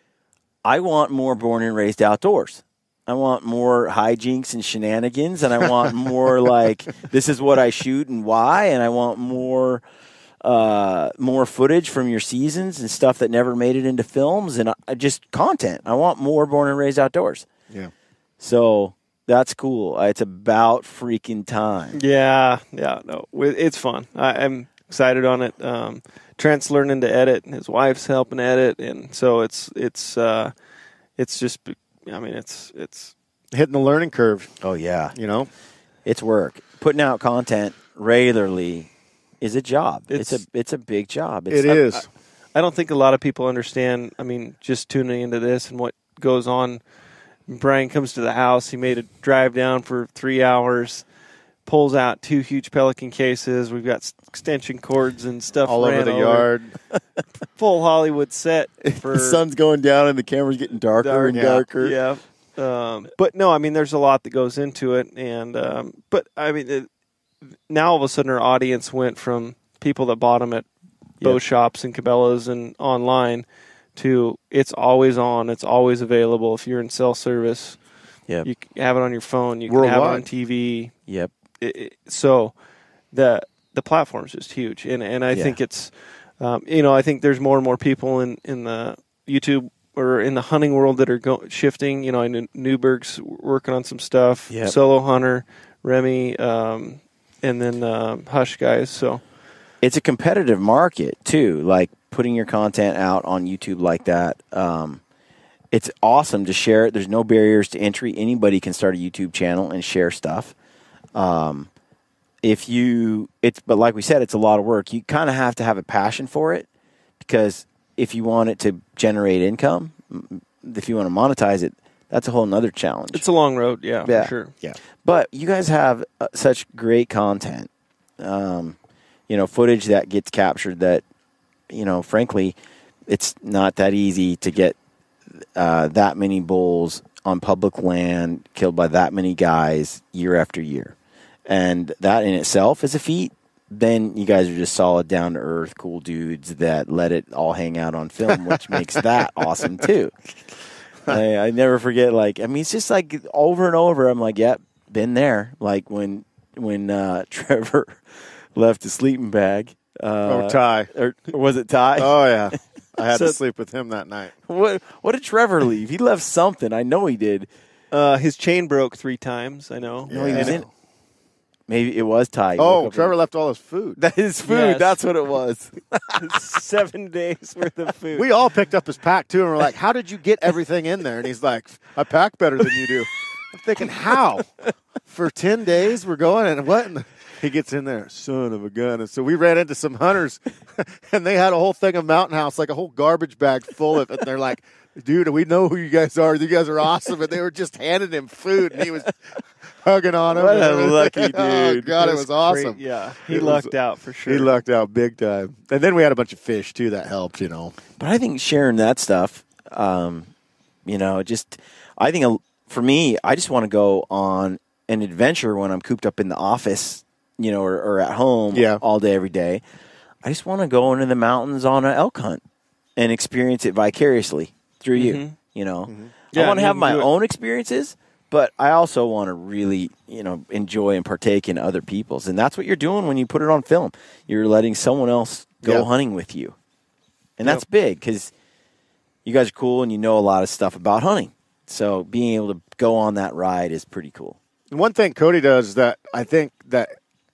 I want more Born and Raised Outdoors. I want more hijinks and shenanigans, and I want more like, this is what I shoot and why, and I want more uh, more footage from your seasons and stuff that never made it into films, and I, just content. I want more Born and Raised Outdoors. Yeah. So that's cool. Uh, It's about freaking time. Yeah, yeah, no, wi- it's fun. I, I'm excited on it. Um, Trent's learning to edit, and his wife's helping edit, and so it's it's uh, it's just. I mean, it's it's Hitting the learning curve, Oh, yeah. you know. It's work. Putting out content regularly is a job. It's, It's- a it's a big job. It's, It is. I don't think a lot of people understand. I mean, just tuning into this and what goes on. Brian comes to the house. He made a drive down for three hours, pulls out two huge Pelican cases. We've got s- extension cords and stuff all over ran the yard. Full Hollywood set for the sun's going down and the camera's getting darker Dark, and yeah. darker. Yeah. Um, but no, I mean, there's a lot that goes into it, and um, but I mean, it, now all of a sudden our audience went from people that bought them at bow Yep. shops and Cabela's and online to it's always on, it's always available. If you're in cell service, Yep. You can have it on your phone. You can have it on Worldwide. T V. Yep. It, it, so the the platform is just huge, and and I Yeah. think it's, um, you know, I think there's more and more people in, in the YouTube or in the hunting world that are go- shifting. You know, I know Newberg's working on some stuff. Yep. Solo Hunter, Remy, um, and then um, Hush guys. So It's a competitive market too. Like putting your content out on YouTube like that. Um, it's awesome to share it. There's no barriers to entry. Anybody can start a YouTube channel and share stuff. Um, if you, it's, but like we said, it's a lot of work. You kind of have to have a passion for it, because if you want it to generate income, m- if you want to monetize it, that's a whole nother challenge. it's a long road. Yeah, Yeah. for sure. Yeah. But you guys have uh, such great content, um, you know, footage that gets captured that, you know, frankly, it's not that easy to get uh, that many bulls on public land killed by that many guys year after year. And that in itself is a feat. Then you guys are just solid, down to earth, cool dudes that let it all hang out on film, which makes that awesome too. I, I never forget. Like, I mean, it's just like over and over. I'm like, yep, been there. Like when when uh, Trevor left his sleeping bag. Uh, Oh, Ty. or, or was it Ty? Oh, yeah. I had So- to sleep with him that night. What what did Trevor leave? He left something. I know he did. Uh, his chain broke three times. I know. No, he Yeah. was in. Maybe it was Ty. He woke Oh, up Trevor and- left all his food. That is food. Yes. That's what it was. Seven days worth of food. We all picked up his pack, too, and we're like, how did you get everything in there? And he's like, I pack better than you do. I'm thinking, how? For ten days we're going, and what? And he gets in there, son of a gun. And so we ran into some hunters, and they had a whole thing of Mountain House, like a whole garbage bag full of it. And they're like, dude, we know who you guys are. You guys are awesome. And they were just handing him food, and he was hugging on him. What and a everything. lucky Oh, dude. God, it was awesome. Great. Yeah, he It was- lucked out for sure. He lucked out big time. And then we had a bunch of fish, too, that helped, you know. But I think sharing that stuff, um, you know, just I think uh, for me, I just want to go on an adventure when I'm cooped up in the office, you know, or, or at home Yeah. all day, every day. I just want to go into the mountains on an elk hunt and experience it vicariously through you. Mhm. You know, Yeah, I want to and have you my can do it. own experiences, but I also want to really, you know, enjoy and partake in other people's. And that's what you're doing when you put it on film. You're letting someone else go Yeah. hunting with you. And that's big because you guys are cool and you know a lot of stuff about hunting. So being able to go on that ride is pretty cool. And one thing Kody does that I think that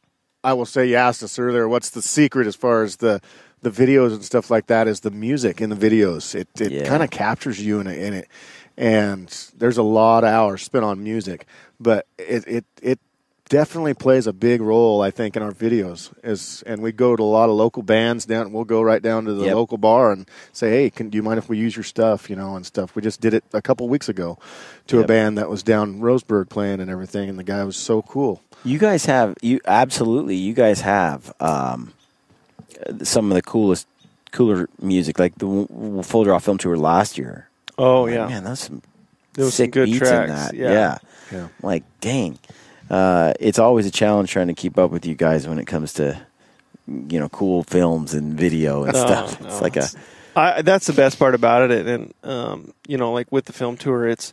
I will say, you asked us earlier, what's the secret as far as the the videos and stuff like that, is the music in the videos. It it Yeah. kind of captures you in it, in it, and there's a lot of hours spent on music, but it it it definitely plays a big role, I think, in our videos. Is and we go to a lot of local bands down. We'll go right down to the Yep. local bar and say, hey, can do you mind if we use your stuff, you know, and stuff. We just did it a couple weeks ago to a Yep. band that was down Roseburg playing and everything, and the guy was so cool. You guys have you absolutely. You guys have um, some of the coolest, cooler music, like the w- w- Full Draw Film Tour last year. Oh Like, yeah, man, that's some There was some sick good beats tracks, in that. yeah. Yeah, Yeah. like dang, uh, it's always a challenge trying to keep up with you guys when it comes to you know cool films and video and No, stuff. no, It's like a it's- I, that's the best part about it, and um, you know, like with the film tour, it's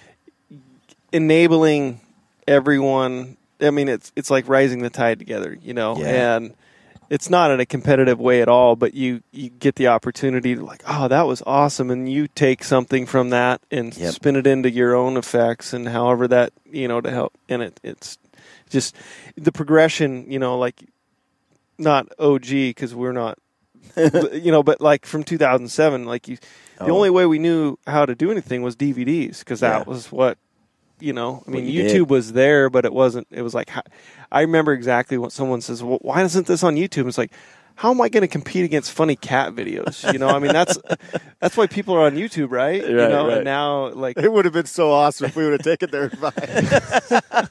enabling everyone. I mean, it's it's like rising the tide together, you know, Yeah. and it's not in a competitive way at all. But you you get the opportunity to like, oh, that was awesome, and you take something from that and Yep. spin it into your own effects, and however that you know to help. And it it's just the progression, you know, like not O G because we're not. you know, but like from two thousand seven, like you, the Oh. only way we knew how to do anything was D V Ds because that Yeah. was what, you know, I mean, What you YouTube did. was there, but it wasn't, it was like, how- I remember exactly what someone says, well, why isn't this on YouTube? It's like, how am I going to compete against funny cat videos? You know, I mean, that's, that's why people are on YouTube, right? you Right, know, right. and now like, It would have been so awesome if we would have taken their advice.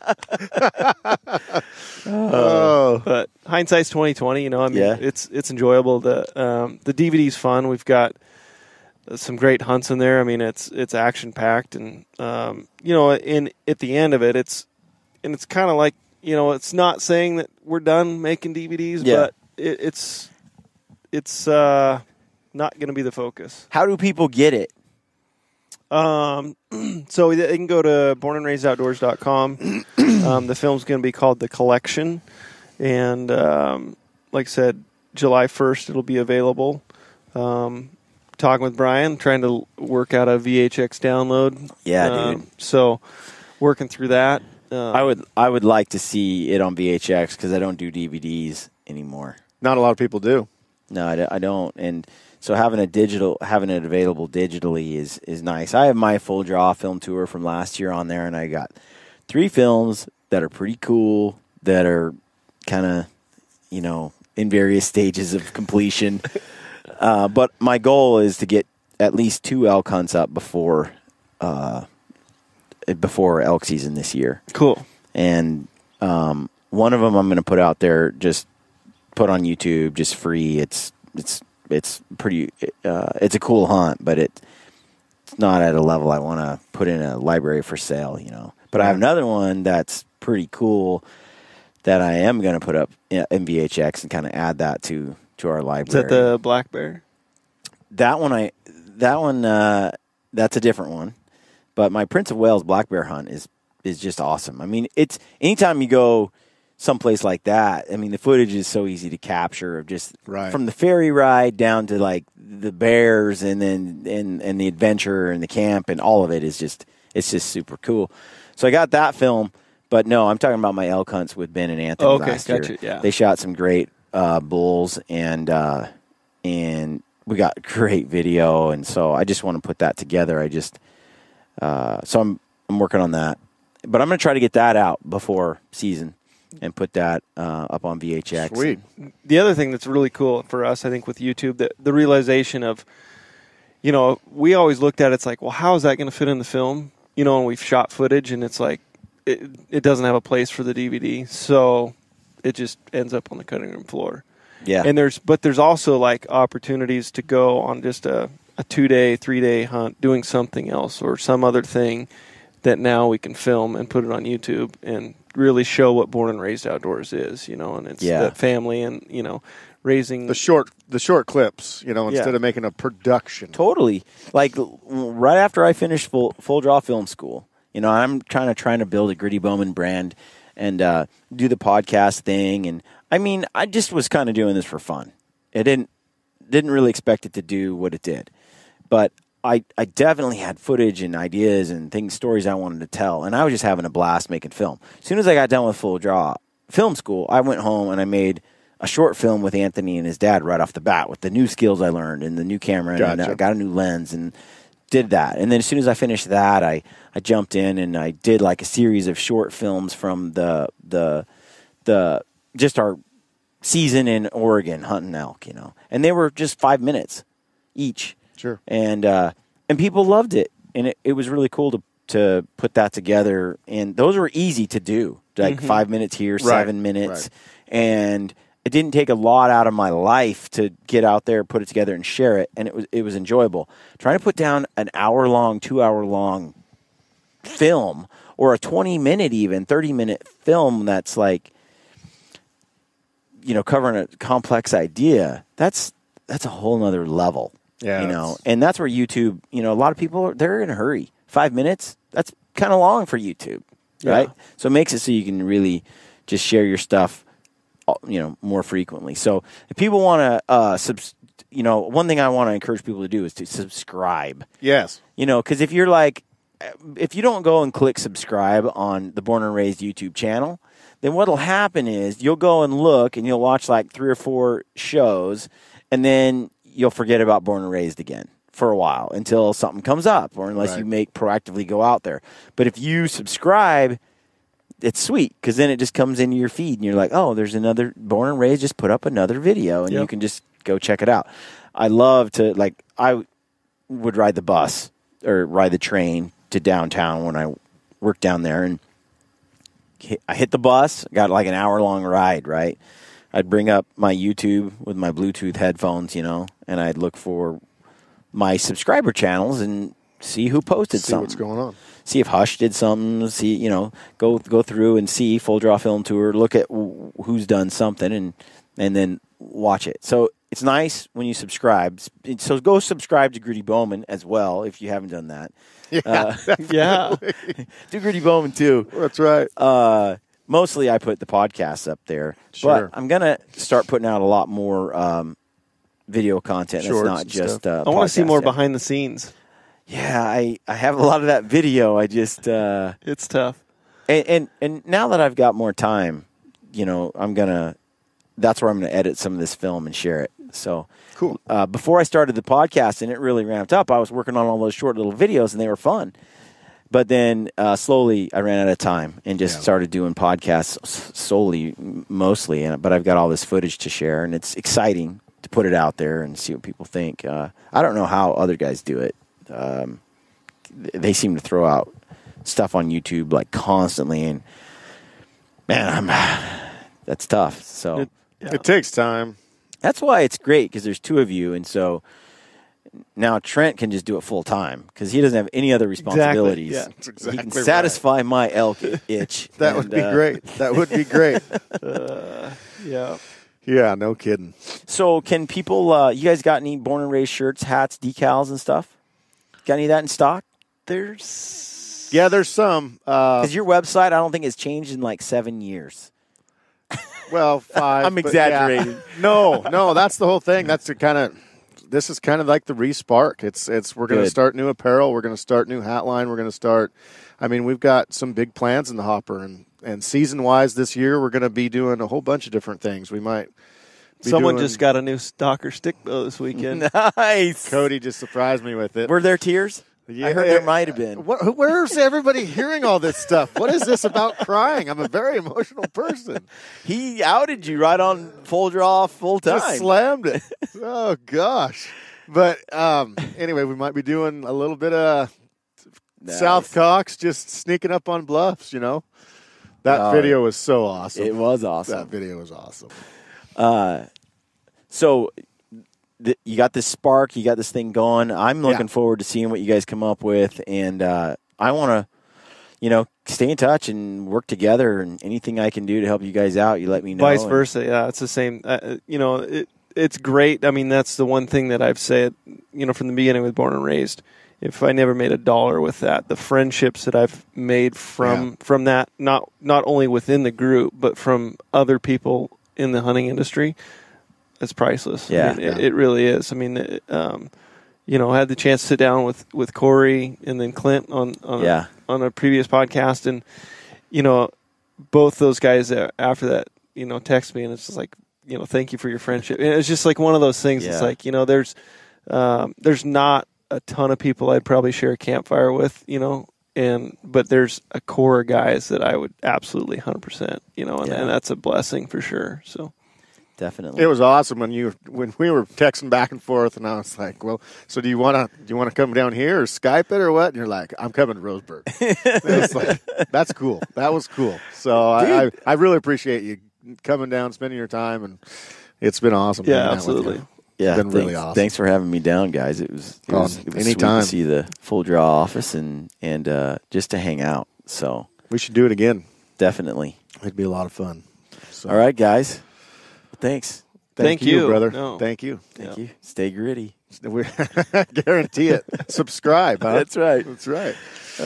oh, but hindsight's twenty twenty. You know, I mean, Yeah. it's it's enjoyable. The um, the D V D's fun. We've got some great hunts in there. I mean, it's it's action packed, and um, you know, in at the end of it, it's and it's kind of like you know, it's not saying that we're done making D V Ds, Yeah. but it, it's it's uh, not going to be the focus. how do people get it? Um, so they can go to born and raised outdoors dot com. Um, the film's going to be called The Collection. And um, like I said, July first it'll be available. Um, talking with Brian, trying to work out a V H X download. Yeah, um, dude. So working through that. Um, I would I would like to see it on V H X because I don't do D V Ds anymore. Not a lot of people do. No, I, d- I don't. And so having a digital, having it available digitally is is nice. I have my full draw film tour from last year on there, and I got three films that are pretty cool that are kind of, you know, in various stages of completion. uh, but my goal is to get at least two elk hunts up before uh, before elk season this year. Cool. And um, one of them I'm going to put out there, just put on YouTube, just free. It's it's it's pretty. Uh, it's a cool hunt, but it, it's not at a level I want to put in a library for sale, you know. But I have another one that's pretty cool that I am going to put up in V H X and kind of add that to to our library. Is that the black bear? That one I that one uh, that's a different one. But my Prince of Wales black bear hunt is is just awesome. I mean, it's anytime you go someplace like that, I mean, the footage is so easy to capture of just Right. from the ferry ride down to like the bears and then and, and the adventure and the camp and all of it is just it's just super cool. So I got that film, but no, I'm talking about my elk hunts with Ben and Anthony Oh, okay, last year. gotcha, yeah. They shot some great uh, bulls and uh, and we got great video, and so I just want to put that together. I just uh, so I'm I'm working on that, but I'm going to try to get that out before season and put that uh, up on V H X. Sweet. The other thing that's really cool for us, I think, with YouTube, that the realization of, you know, we always looked at it, it's like, well, how is that going to fit in the film? You know, and we've shot footage, and it's like, it, it doesn't have a place for the D V D, so it just ends up on the cutting room floor. Yeah. And there's, but there's also like opportunities to go on just a, a two day, three day hunt, doing something else or some other thing that now we can film and put it on YouTube and really show what Born and Raised Outdoors is, you know, and it's Yeah. that family and, you know, raising The short, the short clips, you know, instead Yeah. of making a production. Totally. Like l- right after I finished full full draw film school, you know, I'm trying to trying to build a Gritty Bowmen brand and uh, do the podcast thing. And I mean, I just was kind of doing this for fun. I didn't didn't really expect it to do what it did, but I I definitely had footage and ideas and things, stories I wanted to tell, and I was just having a blast making film. As soon as I got done with full draw film school, I went home and I made a short film with Anthony and his dad right off the bat with the new skills I learned and the new camera, and Gotcha. I got a new lens and did that. And then as soon as I finished that, I, I jumped in and I did like a series of short films from the the the just our season in Oregon hunting elk, you know. And they were just five minutes each. Sure. And uh, and people loved it. And it, it was really cool to to put that together. And those were easy to do. Like Mhm. five minutes here, Right, seven minutes. right. And it didn't take a lot out of my life to get out there, put it together, and share it, and it was it was enjoyable. Trying to put down an hour long, two hour long film, or a twenty minute, even thirty minute film that's like, you know, covering a complex idea. That's that's a whole nother level. Yeah, you know, it's- and that's where YouTube. You know, a lot of people are, they're in a hurry. Five minutes, that's kind of long for YouTube, right? Yeah. So it makes it so you can really just share your stuff, you know, more frequently. So if people want to, uh, subs- you know, one thing I want to encourage people to do is to subscribe. Yes. You know, because if you're like, if you don't go and click subscribe on the Born and Raised YouTube channel, then what'll happen is you'll go and look and you'll watch like three or four shows, and then you'll forget about Born and Raised again for a while until something comes up, or unless Right. you make proactively go out there. But if you subscribe, it's sweet because then it just comes into your feed and you're like, oh, there's another Born and Raised just put up another video, and Yep. you can just go check it out. I love to, like, I would ride the bus or ride the train to downtown when I worked down there, and hit, I hit the bus, got like an hour long ride, right? I'd bring up my YouTube with my Bluetooth headphones, you know, and I'd look for my subscriber channels and see who posted See something. what's going on. See if Hush did something. See, you know, go go through and see Full Draw Film Tour. Look at w- who's done something, and and then watch it. So it's nice when you subscribe. So go subscribe to Gritty Bowmen as well if you haven't done that. Yeah, uh, Yeah. do Gritty Bowmen too. That's right. Uh, mostly I put the podcasts up there, Sure. but I'm gonna start putting out a lot more um, video content. It's Shorts not and just. stuff. Uh, I want to see podcasts more yet. behind the scenes. Yeah, I, I have a lot of that video. I just uh, It's tough. and, and and now that I've got more time, you know, I'm gonna. That's where I'm gonna edit some of this film and share it. So Cool. Uh, before I started the podcast and it really ramped up, I was working on all those short little videos and they were fun. But then uh, slowly I ran out of time and just Yeah. started doing podcasts s- solely, m- mostly. And, but I've got all this footage to share, and it's exciting to put it out there and see what people think. Uh, I don't know how other guys do it. Um, th- they seem to throw out stuff on YouTube like constantly, and man, I'm, that's tough. So It- Yeah. It takes time. that's why it's great because there's two of you, and so now Trent can just do it full time because he doesn't have any other responsibilities. Yeah. That's he exactly can right. satisfy my elk itch. That and, would be uh, great. That would be great. Uh, yeah. Yeah, no kidding. So, can people? Uh, you guys got any born and raised shirts, hats, decals, and stuff? Got any of that in stock? There's. Yeah, there's some. Uh, Because your website, I don't think has changed in like seven years. well, five. I'm but exaggerating. yeah. No, no, that's the whole thing. That's the kind of. This is kind of like the re-spark. It's it's we're going to Good. start new apparel. We're going to start new hat line. We're going to start. I mean, we've got some big plans in the hopper, and and season wise this year, we're going to be doing a whole bunch of different things. We might. be Someone doing- just got a new Stalker stick bow this weekend. Nice. Cody just surprised me with it. Were there tears? I heard there might have been. What, where's everybody hearing all this stuff? What is this about crying? I'm a very emotional person. He outed you right on full draw, full time. Just slammed it. Oh gosh. But um, anyway, we might be doing a little bit of Nice. South Cox, just sneaking up on bluffs. You know, that Oh, video was so awesome. It was That awesome. video was awesome. Uh, so th- you got this spark, you got this thing going. I'm looking Yeah. forward to seeing what you guys come up with, and uh, I want to, you know, stay in touch and work together. And anything I can do to help you guys out, you let me know. Vice And- versa, yeah, it's the same. Uh, you know, it, it's great. I mean, that's the one thing that I've said, you know, from the beginning with Born and Raised. If I never made a dollar with that, the friendships that I've made from Yeah. from that, not not only within the group, but from other people in the hunting industry, it's priceless. Yeah. I mean, it, it really is. I mean, it, um, you know, I had the chance to sit down with, with Corey and then Clint on on, Yeah. a, on a previous podcast, and you know, both those guys uh, after that, you know, text me, and it's just like, you know, thank you for your friendship. And it's just like one of those things. Yeah. It's like, you know, there's um, there's not a ton of people I'd probably share a campfire with, you know, and but there's a core of guys that I would absolutely one hundred percent, you know, and, Yeah. and that's a blessing for sure. So Definitely. It was awesome when you when we were texting back and forth, and I was like, "Well, so do you want to do you want to come down here or Skype it or what?" And you're like, "I'm coming to Roseburg." It's like, that's cool. That was cool. So I, I I really appreciate you coming down, spending your time, and it's been awesome. yeah, hanging out with you. absolutely. Yeah, been really thanks, awesome. Thanks for having me down, guys. It was, it Oh, was, it was anytime. sweet to see the full draw office and and uh, just to hang out. So We should do it again. definitely. It'd be a lot of fun. So, All right, guys. Thanks. thank, Thank you, you. brother. No. Thank you. Thank Yeah. you. Stay gritty. We guarantee it. Subscribe. Huh? That's right. That's right.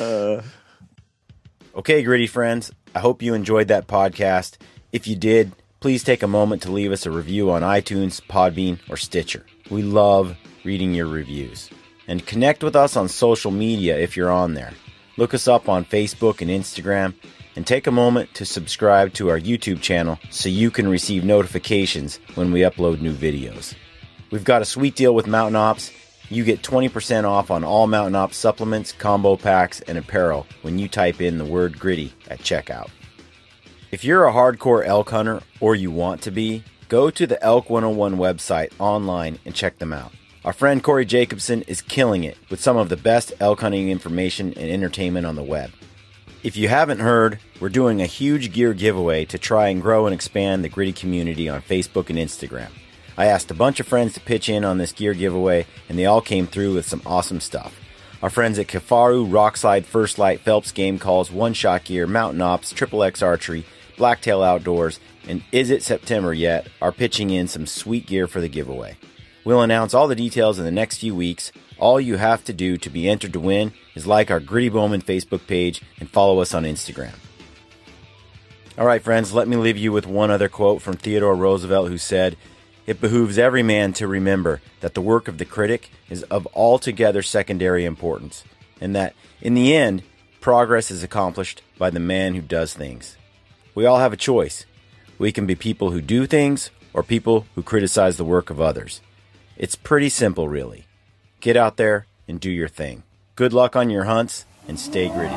Okay, gritty friends, I hope you enjoyed that podcast. If you did, please take a moment to leave us a review on iTunes, Podbean, or Stitcher. We love reading your reviews. And connect with us on social media if you're on there. Look us up on Facebook and Instagram, and take a moment to subscribe to our YouTube channel so you can receive notifications when we upload new videos. We've got a sweet deal with Mountain Ops. You get twenty percent off on all Mountain Ops supplements, combo packs, and apparel when you type in the word gritty at checkout. If you're a hardcore elk hunter, or you want to be, go to the Elk one oh one website online and check them out. Our friend Corey Jacobson is killing it with some of the best elk hunting information and entertainment on the web. If you haven't heard, we're doing a huge gear giveaway to try and grow and expand the gritty community on Facebook and Instagram. I asked a bunch of friends to pitch in on this gear giveaway, and they all came through with some awesome stuff. Our friends at Kifaru, Rockslide, First Light, Phelps Game Calls, One Shot Gear, Mountain Ops, Triple X Archery, Blacktail Outdoors, and Is It September Yet are pitching in some sweet gear for the giveaway. We'll announce all the details in the next few weeks. All you have to do to be entered to win is like our Gritty Bowmen Facebook page and follow us on Instagram. All right, friends, let me leave you with one other quote from Theodore Roosevelt, who said, "It behooves every man to remember that the work of the critic is of altogether secondary importance, and that, in the end, progress is accomplished by the man who does things." We all have a choice. We can be people who do things or people who criticize the work of others. It's pretty simple, really. Get out there and do your thing. Good luck on your hunts, and stay gritty.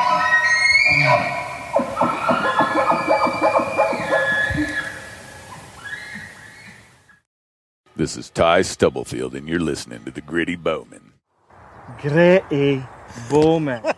This is Ty Stubblefield, and you're listening to the Gritty Bowmen. Gritty Bowmen.